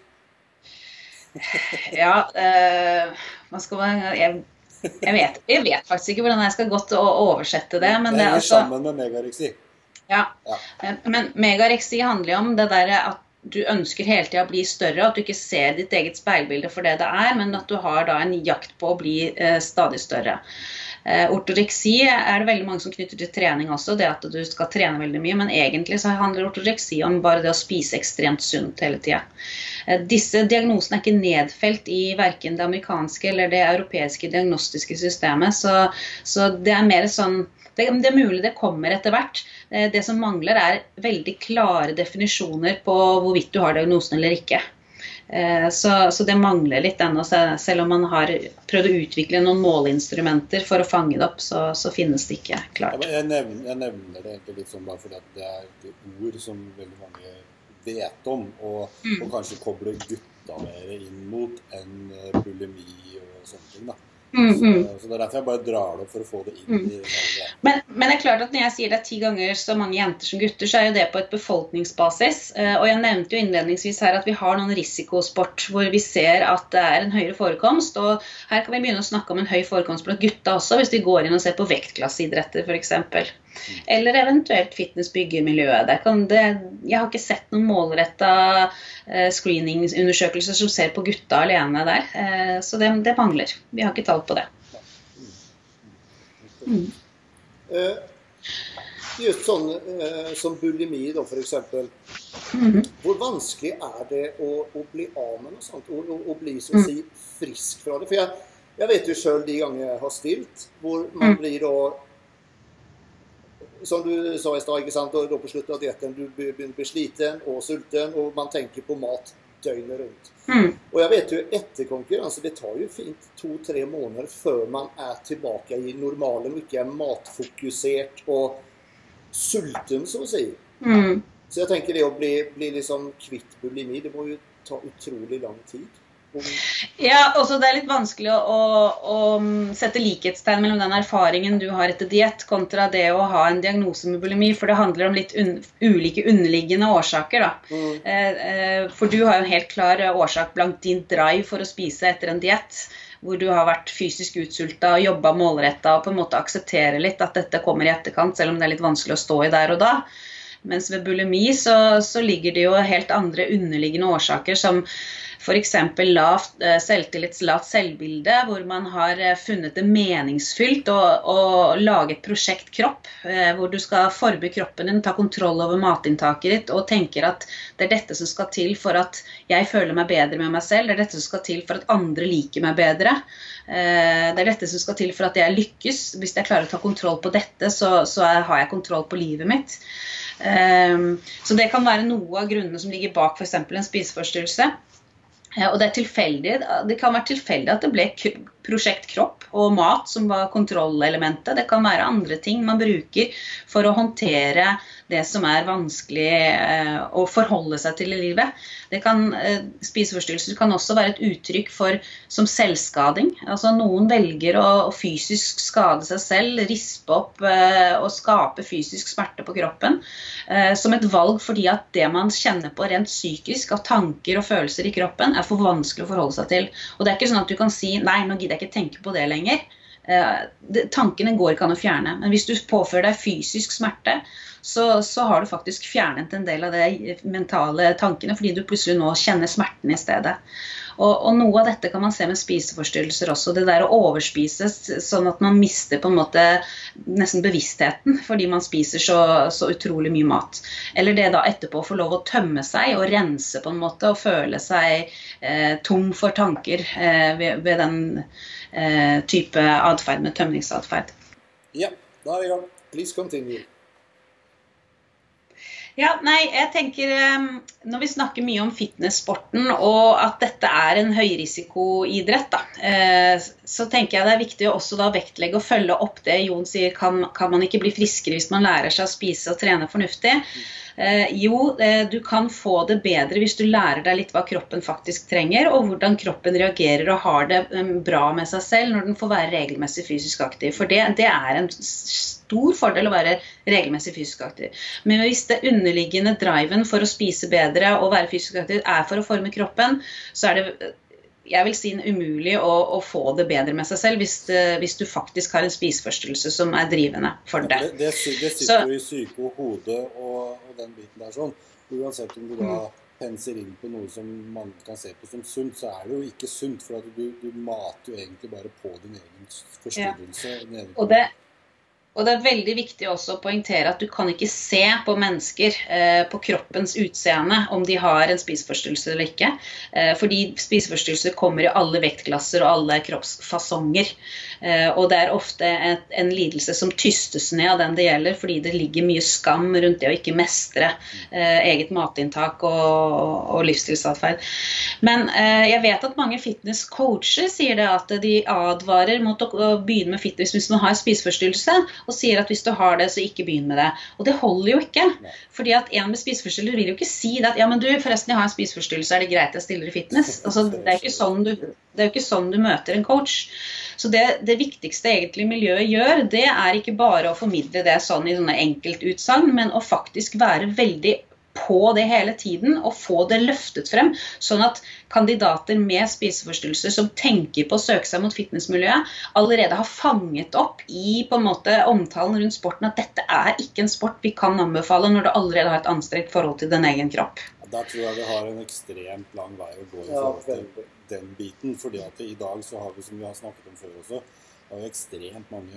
Ja, eh, hva skal man, jeg, jeg, vet, jeg vet faktisk ikke hvordan jeg skal godt å oversette det, men Det det er henger altså, sammen med megareksi. ja, Ja. Eh, men megareksi handler jo om det der at du ønsker hele tiden å bli større, at du ikke ser ditt eget speilbilde for det det er, men at du har da en jakt på å bli eh, stadig større. Eh, ortoreksi er det veldig mange som knytter til trening også, det at du skal trene veldig mye, men egentlig så handler ortoreksi om bare det å spise ekstremt sunt hele tiden. Eh, disse diagnosene er ikke nedfelt i hverken det amerikanske eller det europeiske diagnostiske systemet, så, så det er mer sånn, det, det er mulig det kommer etter hvert. Eh, det som mangler er veldig klare definisjoner på hvorvidt du har diagnosen eller ikke. Eh, Så, så det mangler litt ennå, se- selv om man har prøvd å utvikle noen måleinstrumenter for å fange det opp, så, så finnes det ikke Ja, klart. men jeg, nevner, jeg nevner det egentlig litt sånn bare fordi at det er et ord som veldig mange vet om, og, Mm. og kanskje kobler gutta mer inn mot enn eh, bulimi og sånne ting da. Mm, Så, mm. så det er derfor jeg bare drar det opp for å få det inn Mm. i hele greia. Men, men det er klart at når jeg sier det er ti ganger så mange jenter som gutter, så er jo det på et befolkningsbasis. Eh, Og jeg nevnte jo innledningsvis her at vi har noen risikosport hvor vi ser at det er en høyere forekomst, og her kan vi begynne å snakke om en høy forekomst blant gutta også, hvis vi går inn og ser på vektklasseidretter for eksempel. Eller eventuelt fitnessbyggermiljøet. Der kan det, jeg har ikke sett noen målrettet eh, screeningsundersøkelser som ser på gutta alene der, eh, så det, det mangler. Vi har ikke tall på det. Mm. Eh, just sånn eh, som bulimi då for eksempel. Mm. Hvor vanskelig er det å, å bli av med noe sånt? Og, og, og bli så å si frisk fra det? For jeg, jeg vet jo selv de ganger jeg har stilt, hvor man Mm. blir da, som du sa i stad, ikke sant, og da på slutten av dietten, du begynner å bli sliten og sulten, og man tenker på mat døgnet rundt. Mm. Og jeg vet jo etter konkurranse, det tar jo fint to-tre måneder før man er tilbake i normalen, og ikke er matfokusert og sulten, så å si. Mm. Så jeg tenker det å bli, bli liksom kvitt bulimi, det må jo ta utrolig lang tid. Og, Ja, også det er litt vanskelig å, å, å sette likhetstegn mellom den erfaringen du har etter diett kontra det å ha en diagnose med bulimi, for det handler om litt un ulike underliggende årsaker da. mm, Eh, eh, for du har jo en helt klar eh, årsak blant din drive for å spise etter en diett, hvor du har vært fysisk utsulta og jobbet målrettet og på en måte akseptere litt at dette kommer i etterkant, selv om det er litt vanskelig å stå i der og da. Mens ved bulimi så, så ligger det jo helt andre underliggende årsaker, som for eksempel lavt, eh, selvtillits, lavt selvbilde, hvor man har eh, funnet det meningsfylt å, å lage et prosjekt kropp, eh, hvor du skal forme kroppen din, ta kontroll over matinntaket ditt, og tenker at det er dette som skal til for at jeg føler meg bedre med meg selv, det er dette som skal til for at andre liker meg bedre, eh, det er dette som skal til for at jeg lykkes. Hvis jeg klarer å ta kontroll på dette, så, så er, har jeg kontroll på livet mitt. Um, så det kan være noe av grunnene som ligger bak for eksempel en spiseforstyrrelse. Ja, og det er tilfeldig, det kan være tilfeldig at det ble prosjekt kropp og mat som var kontrollelementet. Det kan være andre ting man bruker for å håndtere det som er vanskelig eh, å forholde seg til i livet. Det kan, eh, spiseforstyrrelser kan også være et uttrykk for som selvskading. Altså noen velger å, å fysisk skade seg selv, rispe opp eh, og skape fysisk smerte på kroppen, eh, som et valg fordi at det man kjenner på rent psykisk av tanker og følelser i kroppen er for vanskelig å forholde seg til. Og det er ikke sånn at du kan si, nei, nå gidder jeg ikke tenke på det lenger. Eh, det, tankene går ikke an å fjerne, men hvis du påfører deg fysisk smerte, så, så har du faktisk fjernet en del av de mentale tankene, fordi du plutselig nå kjenner smerten i stedet. Og, og noe av dette kan man se med spiseforstyrrelser også, det der å overspise sånn at man mister på en måte nesten bevisstheten, fordi man spiser så, så utrolig mye mat. Eller det da etterpå å få lov å tømme seg og rense på en måte, og føle seg eh, tom for tanker eh, ved, ved den eh, type adferd med tømningsadferd. Ja, da er vi i gang. please continue. Ja, nei, jeg tenker, når vi snakker mye om fitnesssporten, og at dette er en høyrisikoidrett, da, så tenker jeg det er viktig å også da vektlegge og følge opp det Jon sier, kan, kan man ikke bli friskere hvis man lærer seg å spise og trene fornuftig? Eh, jo, eh, du kan få det bedre hvis du lærer deg litt hva kroppen faktisk trenger, og hvordan kroppen reagerer og har det um, bra med seg selv når den får være regelmessig fysisk aktiv. For det, det er en stor fordel å være regelmessig fysisk aktiv. Men hvis det underliggende driven for å spise bedre og være fysisk aktiv er for å forme kroppen, så er det, jeg vil si, umulig å, å få det bedre med seg selv hvis, det, hvis du faktisk har en spiseforstyrrelse som er drivende for det. Ja, det, det, det sitter jo i syke og hodet og, og den biten der sånn. Uansett om du da penser inn på noe som man kan se på som sunt, så er det jo ikke sunt, for at du, du mater jo egentlig bare på din egen forstyrrelse. Ja. Din egen og det Og det er veldig viktig også å poengtere at du kan ikke se på mennesker eh, på kroppens utseende om de har en spiseforstyrrelse eller ikke. Eh, fordi spiseforstyrrelser kommer i alle vektklasser og alle kroppsfasonger. Eh, og det er ofte et, en lidelse som tystes ned av den det gjelder, fordi det ligger mye skam rundt det å ikke mestre eh, eget matinntak og, og livsstilsadferd. Men eh, jeg vet at mange fitnesscoacher sier det at de advarer mot å, å begynne med fitness hvis man har en spiseforstyrrelse, og sier at hvis du har det, så ikke begynn med det. Og det holder jo ikke. Fordi at en med spiseforstyrrelse vil jo ikke si det at, ja, men du, forresten, jeg har en spiseforstyrrelse, er det greit jeg stiller i fitness? Altså, det er jo ikke sånn du, det er jo ikke sånn du møter en coach. Så det, det viktigste egentlig miljøet gjør, det er ikke bare å formidle det sånn i sånne enkeltutsagn, men å faktisk være veldig på det hele tiden, og få det løftet frem, sånn at kandidater med spiseforstyrrelser som tenker på å søke seg mot fitnessmiljøet, allerede har fanget opp i på en måte omtalen rundt sporten at dette er ikke en sport vi kan anbefale når du allerede har et anstrengt forhold til din egen kropp. Da tror jeg vi har en ekstremt lang vei å gå i forhold til den biten, fordi at i dag så har vi, som vi har snakket om før også, har vi ekstremt mange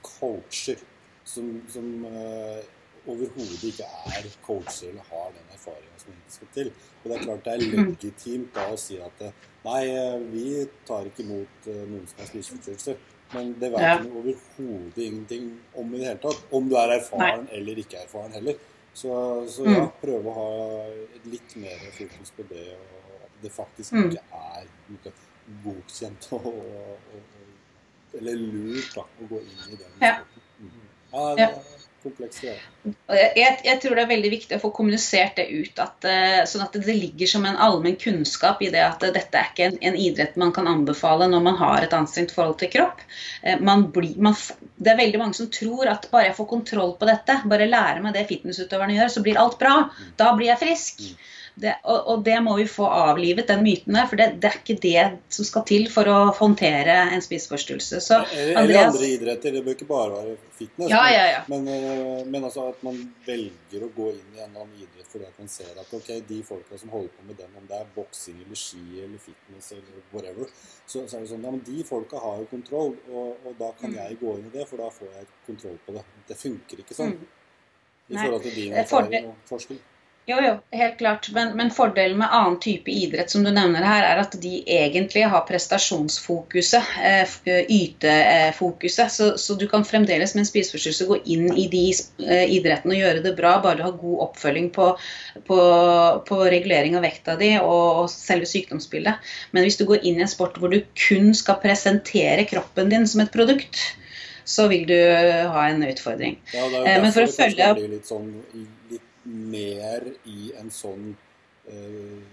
coacher som, som uh, overhodet ikke er coacher eller har den erfaringen som egentlig skal til. Og det er klart det er legitimt da å si at nei, vi tar ikke imot uh, noen som har spiseforstyrrelser. Men det vet ja. overhodet ingenting om i det hele tatt. Om du er erfaren nei. Eller ikke erfaren heller. Så, så ja, prøve å ha litt mer fokus på det, og at det faktisk mm. ikke er noe godkjent og, og, og eller lurt da, å gå inn i den ja. Mm. Ja, det er komplekst greie. Jeg, jeg tror det er veldig viktig å få kommunisert det ut, at, sånn at det ligger som en allmenn kunnskap i det at dette er ikke en, en idrett man kan anbefale når man har et anstrengt forhold til kropp. Man blir, man, det er veldig mange som tror at bare jeg får kontroll på dette, bare lære meg det fitnessutøverne gjør, så blir alt bra. Da blir jeg frisk. Det, og, og det må vi få avlivet, den myten der, for det, det er ikke det som skal til for å håndtere en spiseforstyrrelse. Så, eller Andreas, andre idretter, det bør ikke bare være fitness, ja, ja, ja. Men, men altså at man velger å gå inn i en annen idrett fordi at man ser at ok, de folka som holder på med den, om det er boksing eller ski eller fitness eller whatever, så, så er det sånn, ja, men de folka har jo kontroll, og, og da kan mm. jeg gå inn i det, for da får jeg kontroll på det. Det funker ikke sånn, mm. i forhold til din erfaring og forskning. Jo, jo, helt klart. Men, men fordelen med annen type idrett som du nevner her, er at de egentlig har prestasjonsfokuset, eh, ytefokuset. Så, så du kan fremdeles med en spiseforstyrrelse gå inn i de eh, idrettene og gjøre det bra, bare du har god oppfølging på, på, på regulering av vekta di og, og selve sykdomsbildet. Men hvis du går inn i en sport hvor du kun skal presentere kroppen din som et produkt, så vil du ha en utfordring. Ja, det er jo eh, men for å følge opp litt sånn litt mer i en sånn uh,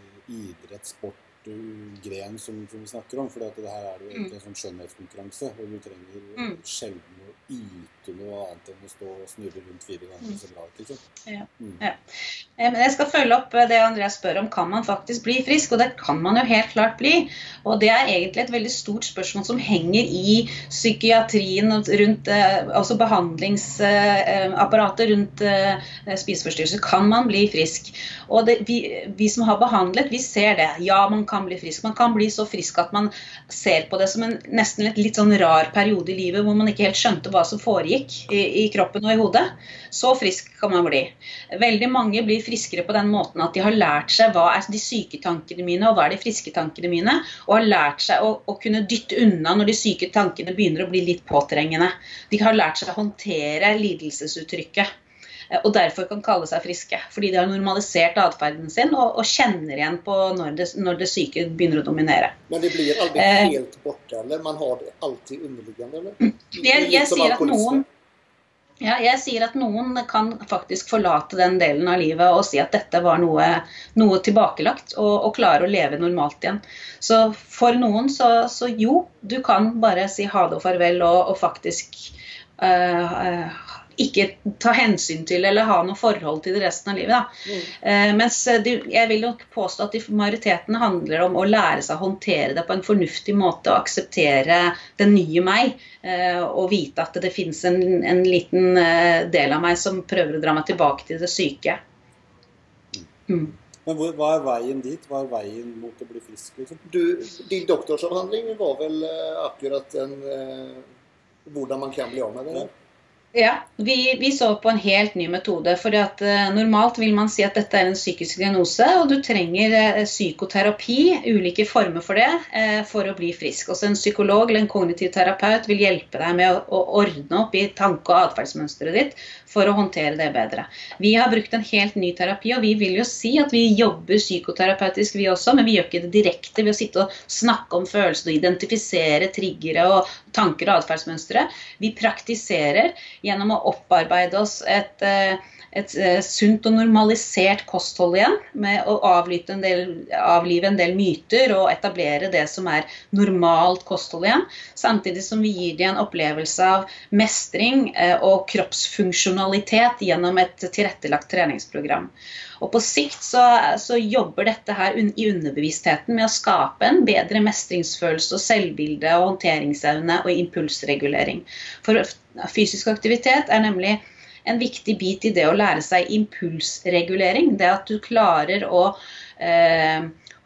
idrettssportgren som, som vi snakker om, for det her er jo egentlig en sånn skjønnhetskonkurranse, og du trenger mm. sjelden å yte noe annet enn å stå og snurre rundt fire ganger så bra, ikke sant? Ja. Mm. Ja. Men jeg skal følge opp det Andreas spør om, kan man faktisk bli frisk? Og det kan man jo helt klart bli, og det er egentlig et veldig stort spørsmål som henger i psykiatrien, rundt, altså behandlingsapparatet rundt spiseforstyrrelser. Kan man bli frisk? Og det, vi, vi som har behandlet, vi ser det. Ja, man kan bli frisk. Man kan bli så frisk at man ser på det som en nesten litt, litt sånn rar periode i livet, hvor man ikke helt skjønte hva som foregikk i, i kroppen og i hodet. Så frisk kan man bli. Veldig mange blir friskere på den måten at de har lært seg hva er de syke tankene mine, og hva er de friske tankene mine, og har lært seg å, å kunne dytte unna når de syke tankene begynner å bli litt påtrengende. De har lært seg å håndtere lidelsesuttrykket, og derfor kan kalle seg friske, fordi de har normalisert adferden sin og, og kjenner igjen på når det, når det syke begynner å dominere. Men det blir aldri helt borte, eller? Man har det alltid underliggende, eller? Jeg, jeg sier at noen Ja, jeg sier at noen kan faktisk forlate den delen av livet og si at dette var noe, noe tilbakelagt, og, og klare å leve normalt igjen. Så for noen, så, så jo, du kan bare si ha det og farvel, og, og faktisk uh, uh, ikke ta hensyn til eller ha noe forhold til det resten av livet. Da. Mm. Uh, mens du, jeg vil jo påstå at i majoriteten handler om å lære seg å håndtere det på en fornuftig måte, og akseptere den nye meg, uh, og vite at det finnes en, en liten uh, del av meg som prøver å dra meg tilbake til det syke. Mm. Men hvor, hva er veien dit? Hva er veien mot å bli frisk? Liksom? Du, din doktorsavhandling var vel uh, akkurat en, uh, hvordan man kan bli av med det? Ja. Ja, vi, vi så på en helt ny metode, for at, uh, normalt vil man si at dette er en psykisk diagnose, og du trenger uh, psykoterapi, ulike former for det, uh, for å bli frisk. Også en psykolog eller en kognitiv terapeut vil hjelpe deg med å, å ordne opp i tanke- og adferdsmønstret ditt, for å håndtere det bedre. Vi har brukt en helt ny terapi, og vi vil jo si at vi jobber psykoterapeutisk vi også, men vi gjør ikke det direkte ved å sitte og snakke om følelser, og identifisere triggere og tanker og adferdsmønstre. Vi praktiserer gjennom å opparbeide oss et, et sunt og normalisert kosthold igjen, med å avlive en del, avlive en del myter og etablere det som er normalt kosthold igjen, samtidig som vi gir dem en opplevelse av mestring og kroppsfunksjonalitet gjennom et tilrettelagt treningsprogram. Og på sikt så, så jobber dette her un, i underbevisstheten med å skape en bedre mestringsfølelse og selvbilde og håndteringsevne og impulsregulering. For fysisk aktivitet er nemlig en viktig bit i det å lære seg impulsregulering. Det at du klarer å eh,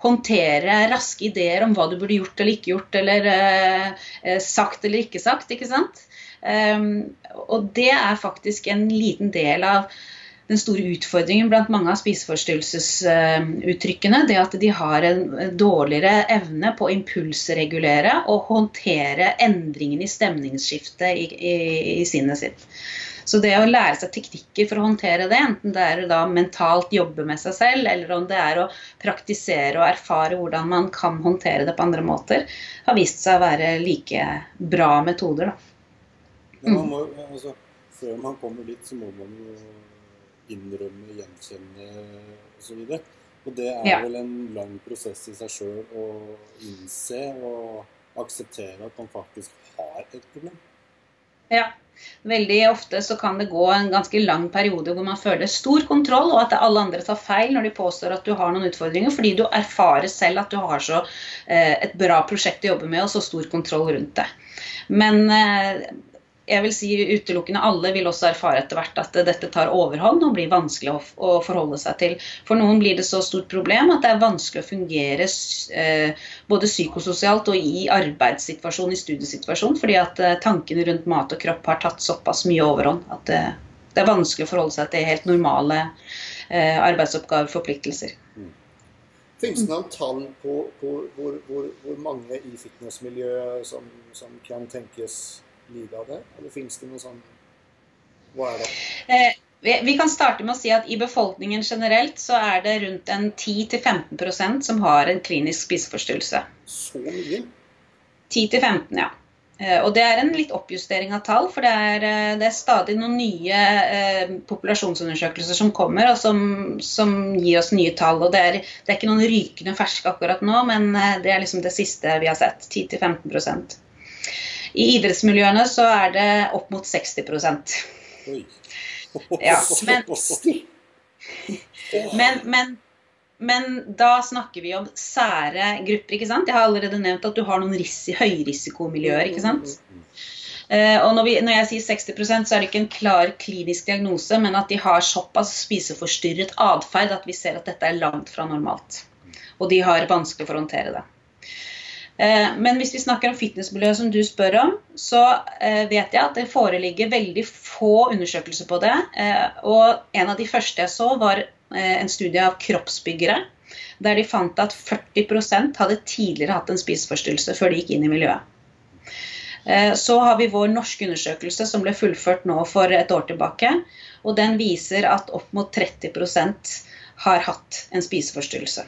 håndtere raske ideer om hva du burde gjort eller ikke gjort, eller eh, sagt eller ikke sagt, ikke sant? Um, og det er faktisk en liten del av den store utfordringen blant mange av spiseforstyrrelsesuttrykkene, det at de har en dårligere evne på å impulsregulere og håndtere endringen i stemningsskiftet i, i, i sinnet sitt. Så det å lære seg teknikker for å håndtere det, enten det er å da mentalt jobbe med seg selv, eller om det er å praktisere og erfare hvordan man kan håndtere det på andre måter, har vist seg å være like bra metoder da. Men man må, altså, før man kommer dit, så må man jo innrømme, gjenkjenne og så videre. Og det er ja. vel en lang prosess i seg selv å innse og akseptere at man faktisk har et problem. Ja, veldig ofte så kan det gå en ganske lang periode hvor man føler stor kontroll, og at alle andre tar feil når de påstår at du har noen utfordringer, fordi du erfarer selv at du har så eh, et bra prosjekt å jobbe med, og så stor kontroll rundt det. Men eh, jeg vil si utelukkende alle vil også erfare etter hvert at dette tar overhånd og blir vanskelig å, å forholde seg til. For noen blir det så stort problem at det er vanskelig å fungere eh, både psykososialt og i arbeidssituasjon, i studiesituasjon, fordi at eh, tankene rundt mat og kropp har tatt såpass mye overhånd at eh, det er vanskelig å forholde seg til helt normale eh, arbeidsoppgaver, forpliktelser. Mm. Finns det noen tall på, på hvor, hvor, hvor mange i fitnessmiljøet som, som kan tenkes lide av det? Eller finnes det noe sånn? Hva er det? Eh, vi, vi kan starte med å si at i befolkningen generelt så er det rundt en ti til femten prosent som har en klinisk spiseforstyrrelse. Så mye? ti til femten, ja. Eh, og det er en litt oppjustering av tall, for det er, det er stadig noen nye eh, populasjonsundersøkelser som kommer, og som, som gir oss nye tall. Og det er, det er ikke noen rykende ferske akkurat nå, men eh, det er liksom det siste vi har sett, ti til femten prosent. I idrettsmiljøene så er det opp mot seksti prosent. Oi. Ja, men, men, men, men da snakker vi om sære grupper, ikke sant? Jeg har allerede nevnt at du har noen risi, høyrisikomiljøer, ikke sant? Uh, og når, vi, når jeg sier seksti prosent, så er det ikke en klar klinisk diagnose, men at de har såpass spiseforstyrret adferd at vi ser at dette er langt fra normalt. Og de har vanskelig for å håndtere det. Men hvis vi snakker om fitnessmiljøet som du spør om, så vet jeg at det foreligger veldig få undersøkelser på det. Og en av de første jeg så var en studie av kroppsbyggere, der de fant at førti prosent hadde tidligere hatt en spiseforstyrrelse før de gikk inn i miljøet. Så har vi vår norske undersøkelse som ble fullført nå for et år tilbake, og den viser at opp mot tretti prosent har hatt en spiseforstyrrelse.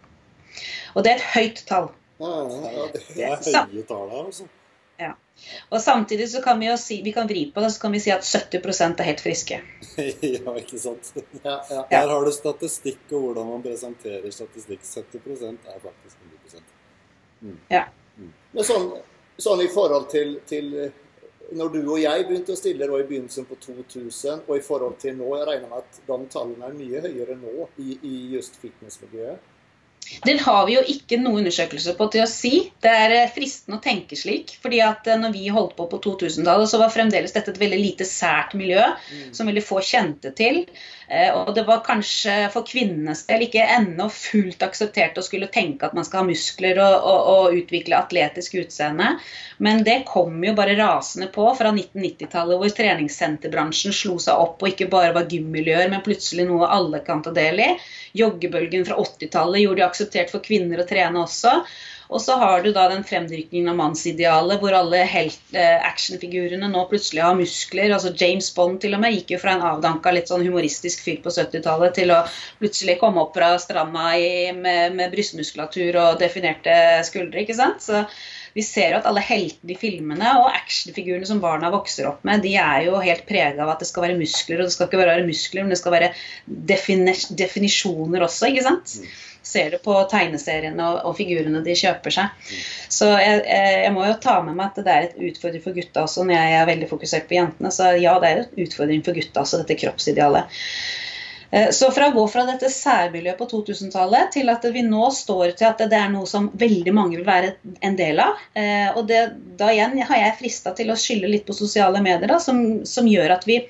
Og det er et høyt tall. Ja, det er høye tall her, altså. Ja. Og samtidig så kan vi jo si, vi kan vri på det, så kan vi si at sytti prosent er helt friske. Ja, ikke sant? Ja, ja. Der har du statistikk og hvordan man presenterer statistikk. sytti prosent er faktisk hundre prosent. Mm. Ja. Mm. Men sånn, sånn i forhold til, til når du og jeg begynte å stille da, i begynnelsen på to tusen, og i forhold til nå, jeg regner med at de tallene er mye høyere nå i, i just fitnessmiljøet. Det har vi jo ikke noen undersøkelser på til å si. Det er fristende å tenke slik, fordi at når vi holdt på på to tusen-tallet, så var fremdeles dette et veldig lite sært miljø, mm. som veldig få kjente til. Og det var kanskje for kvinnenes del ikke ennå fullt akseptert å skulle tenke at man skal ha muskler og, og, og utvikle atletisk utseende. Men det kom jo bare rasende på fra nitten nitti-tallet, hvor treningssenterbransjen slo seg opp, og ikke bare var gymmiljøer, men plutselig noe alle kan ta del i. Joggebølgen fra åtti-tallet gjorde det akseptert for kvinner å trene også. Og så har du da den fremdrykningen av mannsidealet, hvor alle helt, eh, actionfigurene nå plutselig har muskler. Altså James Bond til og med gikk jo fra en avdanka litt sånn humoristisk fyr på sytti-tallet til å plutselig komme opp fra stranda i, med, med brystmuskulatur og definerte skuldre, ikke sant? Så vi ser jo at alle heltene i filmene og actionfigurene som barna vokser opp med, de er jo helt preget av at det skal være muskler, og det skal ikke bare være muskler, men det skal være defini- definisjoner også, ikke sant? Mm. Ser du på tegneseriene og, og figurene de kjøper seg. Så jeg, jeg må jo ta med meg at det er et utfordring for gutta også, når jeg er veldig fokusert på jentene. Så ja, det er et utfordring for gutta også, dette kroppsidealet. Så fra å gå fra dette særmiljøet på to tusen-tallet til at vi nå står til at det er noe som veldig mange vil være en del av. Og det, da igjen har jeg fristet til å skylde litt på sosiale medier, da, som, som gjør at vi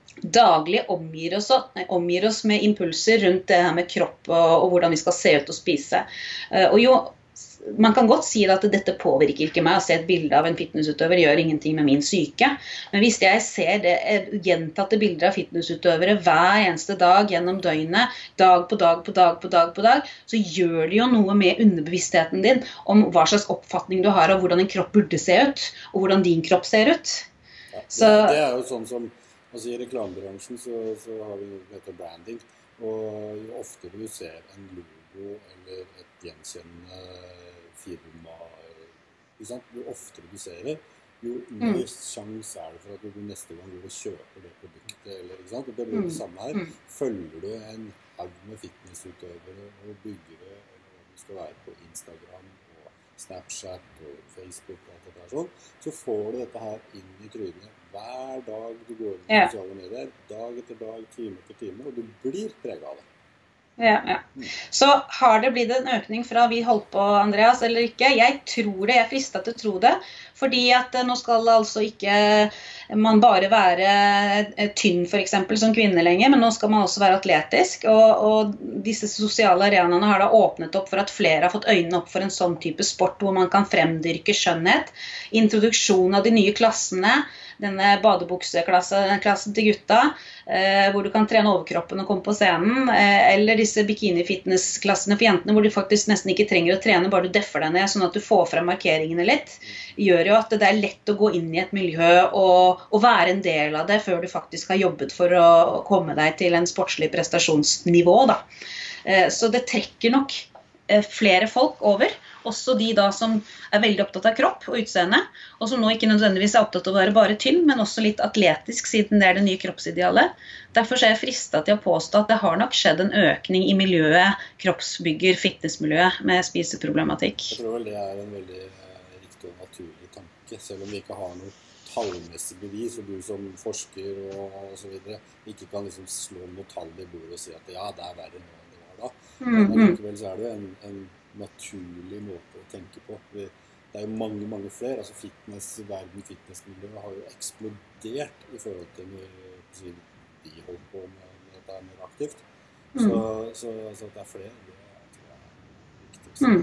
daglig omgir oss, omgir oss med impulser rundt det her med kropp og, og hvordan vi skal se ut og spise. Og jo, man kan godt si at dette påvirker ikke meg å se et bilde av en fitnessutøver, gjør ingenting med min syke. Men hvis jeg ser det gjentatte bilder av fitnessutøvere hver eneste dag gjennom døgnet, dag på dag på dag på dag på dag, så gjør det jo noe med underbevisstheten din om hva slags oppfatning du har av hvordan en kropp burde se ut, og hvordan din kropp ser ut. Ja, det, så, det er jo sånn som altså, i reklamebransjen så, så har vi noe som heter branding, og jo oftere du ser en logo eller et gjenkjennende firma, jo oftere du ser det, jo mer mm. sjans er det for at du neste gang går og kjøper det produktet, eller, ikke sant? Og det blir det samme her. Mm. Følger du en haug med fitnessutøvere og byggere, eller hva du skal være på Instagram, Snapchat og Facebook og alt det der sånn, så får du dette her inn i trynet hver dag du går inn i ja. Sosiale medier, dag etter dag, time etter time, og du blir preget av det. Ja, ja. Så har det blitt en økning fra vi holdt på, Andreas, eller ikke? Jeg tror det, jeg er fristet til å tro det, fordi at nå skal altså ikke man bare være tynn for eksempel som kvinne lenger, men nå skal man også være atletisk, og, og disse sosiale arenaene har da åpnet opp for at flere har fått øynene opp for en sånn type sport hvor man kan fremdyrke skjønnhet, introduksjon av de nye klassene, denne badebukseklassen klassen til gutta, eh, hvor du kan trene overkroppen og komme på scenen, eh, eller disse bikini-fitness-klassene for jentene, hvor du faktisk nesten ikke trenger å trene, bare du deffer deg ned, sånn at du får frem markeringene litt, gjør jo at det er lett å gå inn i et miljø og, og være en del av det, før du faktisk har jobbet for å komme deg til en sportslig prestasjonsnivå, da. Eh, så det trekker nok eh, flere folk over, også de da som er veldig opptatt av kropp og utseende, og som nå ikke nødvendigvis er opptatt av å være bare tynn, men også litt atletisk, siden det er det nye kroppsidealet. Derfor er jeg fristet til å påstå at det har nok skjedd en økning i miljøet, kroppsbygger, fitnessmiljøet med spiseproblematikk. Jeg tror vel det er en veldig riktig og naturlig tanke, selv om vi ikke har noe tallmessig bevis, og du som forsker og så videre, ikke kan liksom slå noe tall i bordet og si at ja, det er verre nå enn det var da. Men likevel så er det jo en, en naturlig måte å tenke på. Det er jo mange, mange flere. Altså fitness, verden fitnessmiljøet har jo eksplodert i forhold til når de holder på med, med dette mer aktivt. Så, mm. så, så det er flere. Det tror jeg er viktigst. Mm.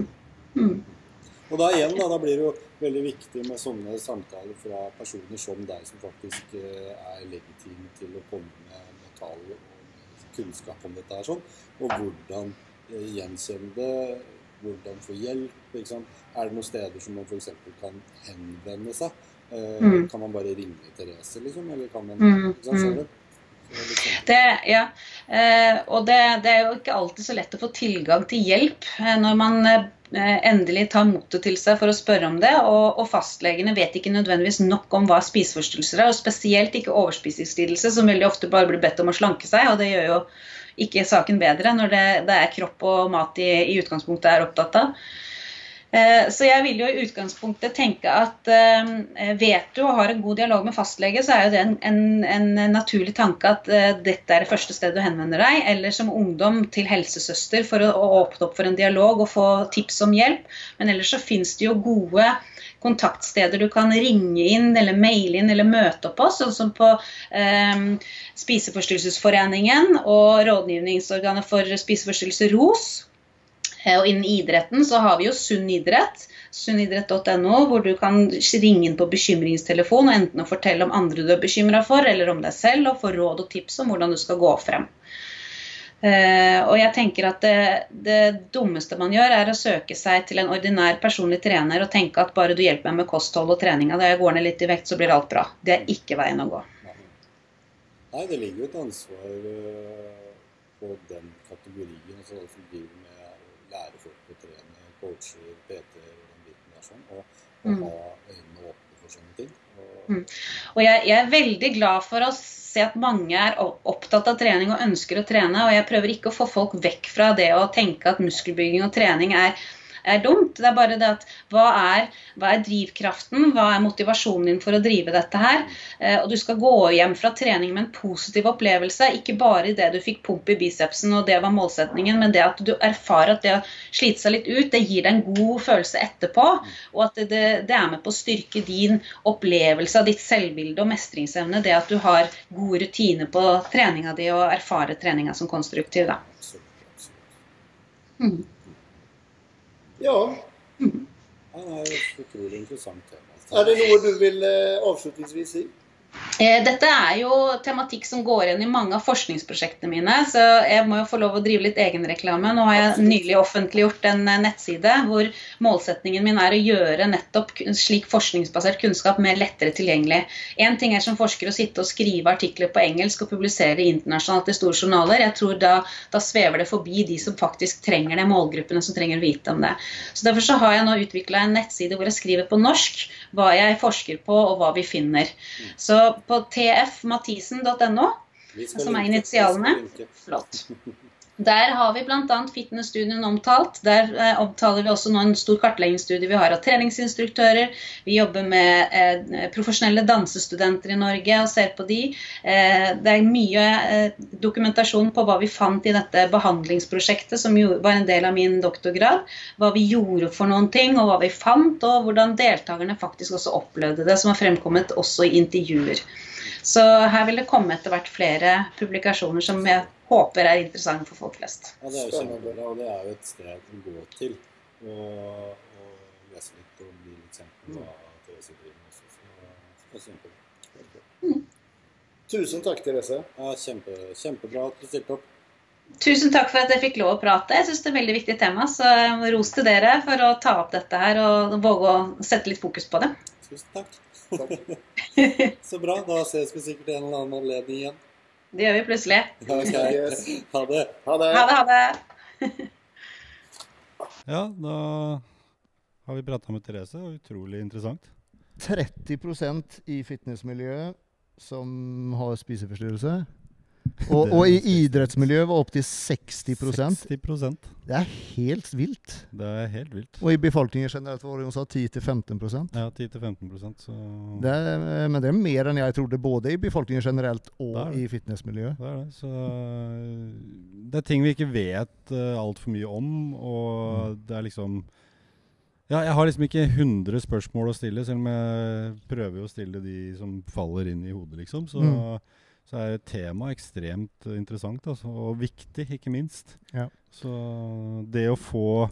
Mm. Og da igjen, da, da blir det jo veldig viktig med sånne samtaler fra personer som deg, som faktisk er legitime til å komme med, med tall og kunnskap om dette her sånn, og hvordan gjenkjenne det, hvordan få hjelp, ikke sant? Er det noen steder som man for eksempel kan henvende seg? Eh, mm. Kan man bare ringe Therese, liksom? Eller kan man, mm. ikke sant, ser du? Det, ja, eh, og det, det er jo ikke alltid så lett å få tilgang til hjelp eh, når man eh, endelig tar motet til seg for å spørre om det, og, og fastlegene vet ikke nødvendigvis nok om hva spiseforstyrrelser er, og spesielt ikke overspisingslidelse, som veldig ofte bare blir bedt om å slanke seg, og det gjør jo ikke saken bedre når det, det er kropp og mat i, i utgangspunktet er opptatt av. Eh, så jeg vil jo i utgangspunktet tenke at eh, vet du og har en god dialog med fastlege, så er jo det en, en, en naturlig tanke at eh, dette er det første stedet du henvender deg, eller som ungdom til helsesøster for å, å åpne opp for en dialog og få tips om hjelp. Men ellers så finnes det jo gode kontaktsteder du kan ringe inn, eller maile inn, eller møte opp på, sånn som på eh, Spiseforstyrrelsesforeningen og rådgivningsorganet for spiseforstyrrelser R O S. Eh, og innen idretten så har vi jo Sunn Idrett, sunnidrett punktum no, hvor du kan ringe inn på bekymringstelefon, og enten å fortelle om andre du er bekymret for, eller om deg selv, og få råd og tips om hvordan du skal gå frem. Uh, og jeg tenker at det, det dummeste man gjør er å søke seg til en ordinær personlig trener og tenke at bare du hjelper meg med kosthold og trening, da jeg går ned litt i vekt, så blir alt bra. Det er ikke veien å gå. Nei, det ligger jo et ansvar uh, på den kategorien, altså alle som driver med å lære folk å trene, coacher, P T-er og den biten der sånn, og, og mm. ha øynene åpne for sånne ting. Og, mm. og jeg, jeg er veldig glad for oss se at mange er opptatt av trening og ønsker å trene, og jeg prøver ikke å få folk vekk fra det å tenke at muskelbygging og trening er, er dumt. Det er bare det at hva er, hva er drivkraften, hva er motivasjonen din for å drive dette her? Eh, og du skal gå hjem fra trening med en positiv opplevelse, ikke bare i det du fikk pump i bicepsen og det var målsetningen, men det at du erfarer at det å slite seg litt ut, det gir deg en god følelse etterpå, og at det, det er med på å styrke din opplevelse av ditt selvbilde og mestringsevne, det at du har gode rutiner på treninga di og erfare treninga som konstruktiv da. Mm. Ja. Mm. Ja, det er et utrolig interessant tema. Er det noe du vil eh, avslutningsvis si? Eh, Dette er jo tematikk som går igjen i mange av forskningsprosjektene mine, så jeg må jo få lov å drive litt egenreklame. Nå har jeg nylig offentliggjort en eh, nettside hvor målsetningen min er å gjøre nettopp kun- slik forskningsbasert kunnskap mer lettere tilgjengelig. En ting er som forsker å sitte og skrive artikler på engelsk og publisere internasjonalt i store journaler. Jeg tror da, da svever det forbi de som faktisk trenger det, målgruppene som trenger å vite om det. Så derfor så har jeg nå utviklet en nettside hvor jeg skriver på norsk hva jeg forsker på og hva vi finner. Så på t f mathisen punktum n o, Vi skal som er linke. initialene. Vi skal linke. Flott. Der har vi blant annet fitnessstudien omtalt. Der eh, omtaler vi også nå en stor kartleggingsstudie vi har av treningsinstruktører. Vi jobber med eh, profesjonelle dansestudenter i Norge og ser på de. Eh, det er mye eh, dokumentasjon på hva vi fant i dette behandlingsprosjektet, som jo var en del av min doktorgrad. Hva vi gjorde for noen ting, og hva vi fant, og hvordan deltakerne faktisk også opplevde det, som har fremkommet også i intervjuer. Så her vil det komme etter hvert flere publikasjoner som jeg håper er interessant for folk flest. Ja, det er jo kjempebra, og det er jo et sted å gå til og, og lese litt og bli litt kjent med hva Therese driver med også. Så det er kjempebra. Mm. Tusen takk, Therese. Ja, kjempe, kjempebra at du stilte opp. Tusen takk for at jeg fikk lov å prate. Jeg synes det er et veldig viktig tema, så ros til dere for å ta opp dette her og våge å sette litt fokus på det. Tusen takk. Så bra, da ses vi sikkert i en eller annen anledning igjen. Det gjør vi plutselig. Ja, ok. Yes. Ha det. Ha det. Ha det, ha det. Ja, da har vi pratet med Therese, og utrolig interessant. tretti prosent i fitnessmiljøet som har spiseforstyrrelse. Og, og i idrettsmiljøet var opp til seksti prosent. seksti prosent. Det er helt vilt. Det er helt vilt. Og i befolkningen generelt var det hun sa ti til femten prosent. Ja, ti til femten prosent, så Det er, men det er mer enn jeg trodde, både i befolkningen generelt og Det er det. i fitnessmiljøet. det er det. Så det er ting vi ikke vet uh, alt for mye om, og det er liksom Ja, jeg har liksom ikke hundre spørsmål å stille, selv om jeg prøver å stille de som faller inn i hodet, liksom. Så, Mm. så er temaet ekstremt interessant, altså, og viktig, ikke minst. Ja. Så det å få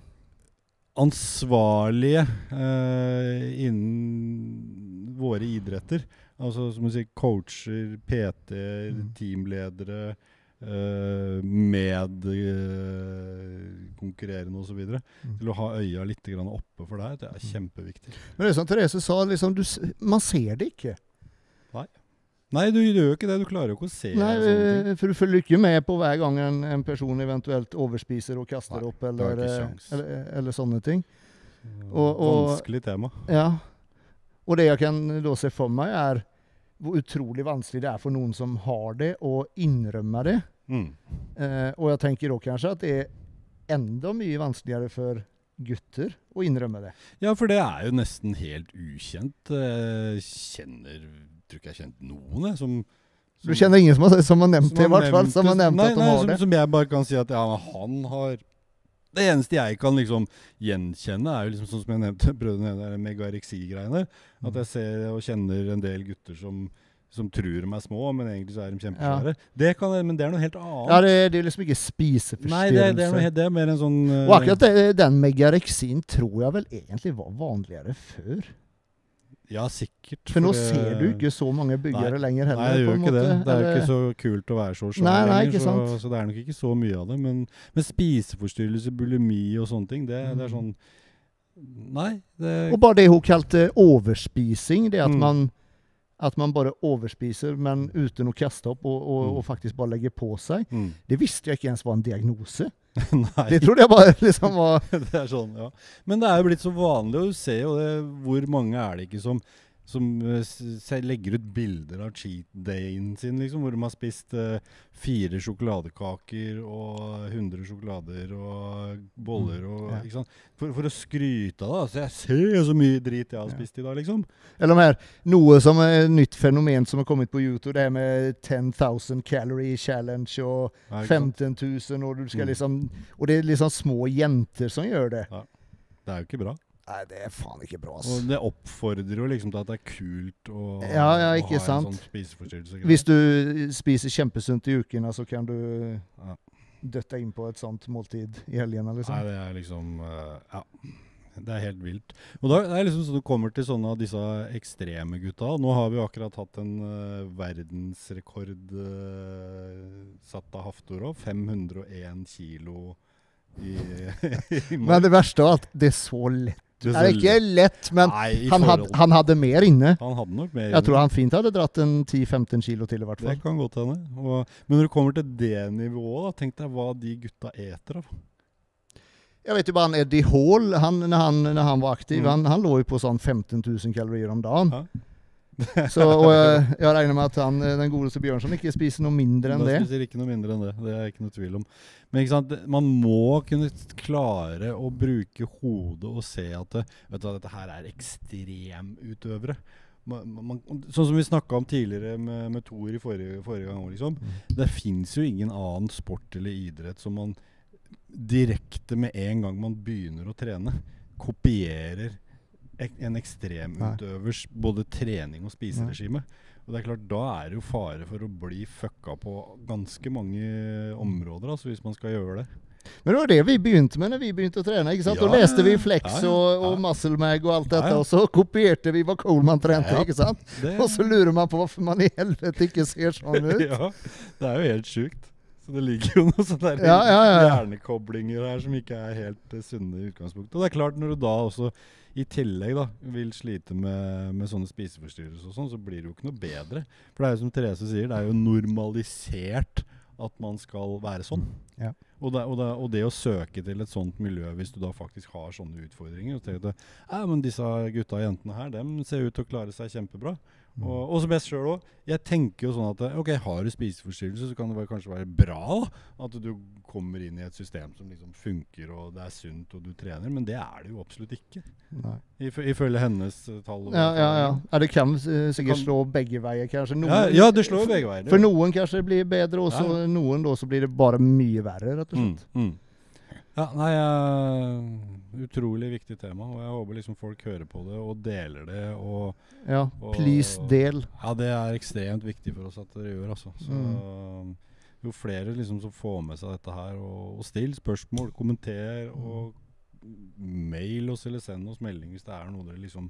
ansvarlige eh, innen våre idretter, altså som du sier, coacher, P T-er, Mm. teamledere, Uh, med uh, konkurrerende og så videre, Mm. til å ha øya litt grann oppe for deg, det er kjempeviktig. Men det er som Therese sa, liksom, du, s- man ser det ikke. Nei, du gjør jo ikke det, du klarer jo ikke å se Nei, sånne ting. eh, for du følger ikke med på hver gang en, en person eventuelt overspiser og kaster Nei, opp, du har eller, ikke eh, sjans. eller, eller sånne ting. Så, og- og- Vanskelig tema. Ja, og det jeg kan da se for meg er hvor utrolig vanskelig det er for noen som har det, å innrømme det. Mm. Eh, og jeg tenker da kanskje at det er enda mye vanskeligere for gutter å innrømme det. Ja, for det er jo nesten helt ukjent. Jeg kjenner, tror ikke jeg har kjent noen, jeg, som... Du kjenner ingen som har, som har nevnt det, i hvert fall, som har nevnt nei, at de nei, har som, det. Som jeg bare kan si at ja, men han har... Det eneste jeg kan liksom gjenkjenne er jo liksom sånn som jeg nevnte, prøvde å nevne det megareksi-greiene. At jeg ser og kjenner en del gutter som, som tror de er små, men egentlig så er de kjempesvære. Det kan, men det er noe helt annet. Ja, det, det er liksom ikke spiseforstyrrelse. Nei, det, er- det, er noe, helt- det er mer en sånn... eh, Og akkurat det, den megareksin tror jeg vel egentlig var vanligere før. Ja, sikkert. For nå det- ser du ikke så mange byggere lenger heller. Nei, jeg på gjør en ikke det. måte. Det er jo Eller- ikke så kult å være så svær Nei, nei, lenger, ikke så, sant. så det er nok ikke så mye av det. Men, men spiseforstyrrelse, bulimi og sånne ting, det, det er sånn... Nei, det... Og bare det hun kalte overspising, det at, Mm. man, at man bare overspiser, men uten å kaste opp og, og, Mm. og faktisk bare legge på seg, Mm. det visste jeg ikke ens var en diagnose. Nei. Det trodde jeg bare liksom var... Det er sånn, ja. Men det er jo blitt så vanlig, og du ser jo det, hvor mange er det ikke som som uh, s- legger ut bilder av cheat dayen sin, liksom, hvor de har spist uh, fire sjokoladekaker og hundre sjokolader og boller og, ja. ikke sant? For, for å skryte av det, altså jeg ser så mye drit jeg har Ja. spist i dag, liksom. Eller de her, noe som er et nytt fenomen som har kommet på YouTube, det er med ten thousand calorie challenge og Ja, ikke sant? femten tusen, og du skal Mm. liksom, og det er liksom små jenter som gjør det. Det er jo ikke bra. Nei, det er faen ikke bra, ass. Og det oppfordrer jo liksom til at det er kult å, Ja, ja, å ikke ha sant. en sånn spiseforstyrrelse. Hvis du spiser kjempesunt i ukene, så kan du Ja. døtte inn på et sånt måltid i helgene, liksom. Nei, det er liksom uh, Ja. Det er helt vilt. Og da det er liksom sånn du kommer til sånne av disse ekstreme gutta. Nå har vi jo akkurat hatt en uh, verdensrekord uh, satt av Haftorov. fem hundre og én kilo i, i Men det verste av alt, det er så lett. Det Det er ikke lett, men Nei, i han, had, forhold- han hadde mer inne. han hadde nok mer Jeg tror inne. han fint hadde dratt en ti femten kilo til, i hvert Det fall. kan godt hende. Og, men når du kommer til det nivået, da, tenk deg hva de gutta eter av. Jeg vet jo bare han Eddie Hall, han, når, han, når han var aktiv, Mm. han, han lå jo på sånn femten tusen kalorier om dagen. Ja. Så, og jeg, jeg regner med at han, den godeste Bjørnson ikke spiser noe mindre enn Da det. spiser ikke noe mindre enn det. Det er ikke noe tvil om. Men ikke sant, det- man må kunne klare å bruke hodet og se at det, vet du, hva, dette her er ekstremutøvere. Man, man, sånn som vi snakket om tidligere med, med Thor i forrige, forrige gang. Liksom. Det finnes jo ingen annen sport eller idrett som man direkte med en gang man begynner å trene, kopierer ek, en ekstremutøvers både trening og spiseregime. Og det er klart, da er det jo fare for å bli fucka på ganske mange områder, altså, hvis man skal gjøre det. Men det var det vi begynte med når vi begynte å trene. Ikke sant? Ja, Da leste vi Flex ja, ja, og, og ja. Muscle Mag og alt dette, Ja, ja. og så kopierte vi hva Coleman trente. Ja. Ikke sant? Det, Og så lurer man på hvorfor man i helvete ikke ser sånn ut. ja, det er jo helt sjukt. Så det ligger jo noen sånne der Ja, ja, ja. hjernekoblinger her som ikke er helt uh, sunne i utgangspunktet. Og det er klart, når du da også i tillegg da, vil slite med, med sånne spiseforstyrrelser og sånn, så blir det jo ikke noe bedre. For det er jo som Therese sier, det er jo normalisert at man skal være sånn. Ja. Og, det, og, det, og det å søke til et sånt miljø hvis du da faktisk har sånne utfordringer, og tenker at ja, men disse gutta og jentene her, dem ser ut til å klare seg kjempebra. Og, og så best selv også, jeg tenker jo sånn at ok, har du spiseforstyrrelse, så kan det være, kanskje være bra da, at du kommer inn i et system som liksom funker, og det er sunt, og du trener, men det er det jo absolutt ikke. Nei. If, ifølge hennes uh, tall. og Ja, ja, ja. erfaringer. ja det kan eh, sikkert kan- slå begge veier, kanskje. Noen, Ja, ja, det slår jo begge veier. det For gjør det. noen kanskje det blir bedre, og så Ja. noen da så blir det bare mye verre, rett og Mm, slett. mm. Ja, nei, uh, utrolig viktig tema, og jeg håper liksom folk hører på det og deler det, og Ja, Og- please del. ja, det er ekstremt viktig for oss at dere gjør, altså. Så Mm. jo flere liksom som får med seg dette her, og, og still spørsmål, kommenter, og mail oss eller send oss melding hvis det er noe dere liksom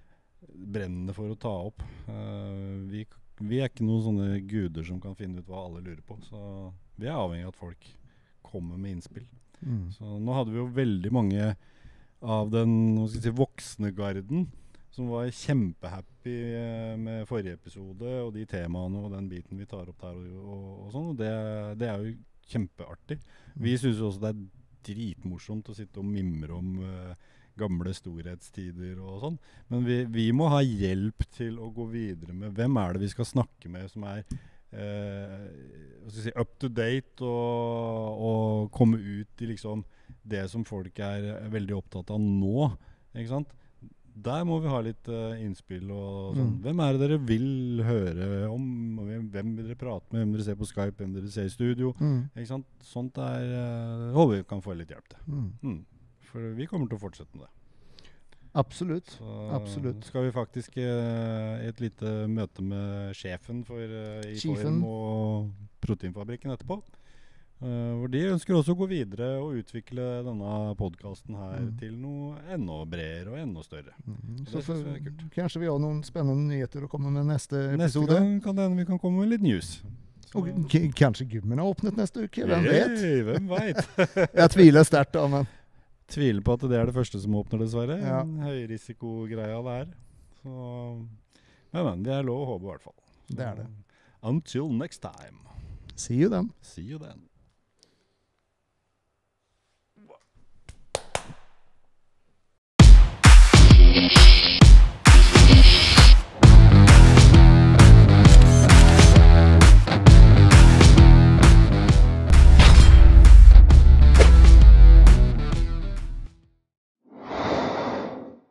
brenner for å ta opp. Uh, vi, vi er ikke noen sånne guder som kan finne ut hva alle lurer på, så vi er avhengig av at folk kommer med innspill. Mm. Så nå hadde vi jo veldig mange av den, hva skal jeg si, voksne garden som var kjempehappy eh, med forrige episode og de temaene og den biten vi tar opp der og, og, og sånn, og det, det er jo kjempeartig. Vi synes jo også det er dritmorsomt å sitte og mimre om eh, gamle storhetstider og sånn, men vi, vi må ha hjelp til å gå videre med hvem er det vi skal snakke med som er eh, hva skal jeg si, up to date og, og komme ut i liksom det som folk er veldig opptatt av nå, ikke sant? Der må vi ha litt uh, innspill og sånn. Mm. Hvem er det dere vil høre om? Og hvem, hvem vil dere prate med? Hvem dere ser på Skype? Hvem dere ser i studio? Mm. Ikke sant? Sånt er uh, håper vi kan få litt hjelp til. Mm. Mm. For vi kommer til å fortsette med det. Absolutt. Så Absolutt. skal vi faktisk uh, i et lite møte med sjefen for uh, i Sjefen. Form og Proteinfabrikken etterpå. Uh, hvor de ønsker også å gå videre og utvikle denne podcasten her Mm. til noe ennå bredere og ennå større. Mm. Det Så synes for, jeg er kult. kanskje vi har noen spennende nyheter å komme med neste Neste episode. gang kan det hende vi kan komme med litt news. Så- Og k kanskje gymmen har åpnet neste uke, hvem vet? Hey, hvem vet? Jeg tviler sterkt da, men Tviler på at det er det første som åpner, dessverre. Ja. En høyrisikogreia det er. Så, men, men, det er lov å håpe i hvert fall. Så, Det er det. Until next time. see you then. See you then.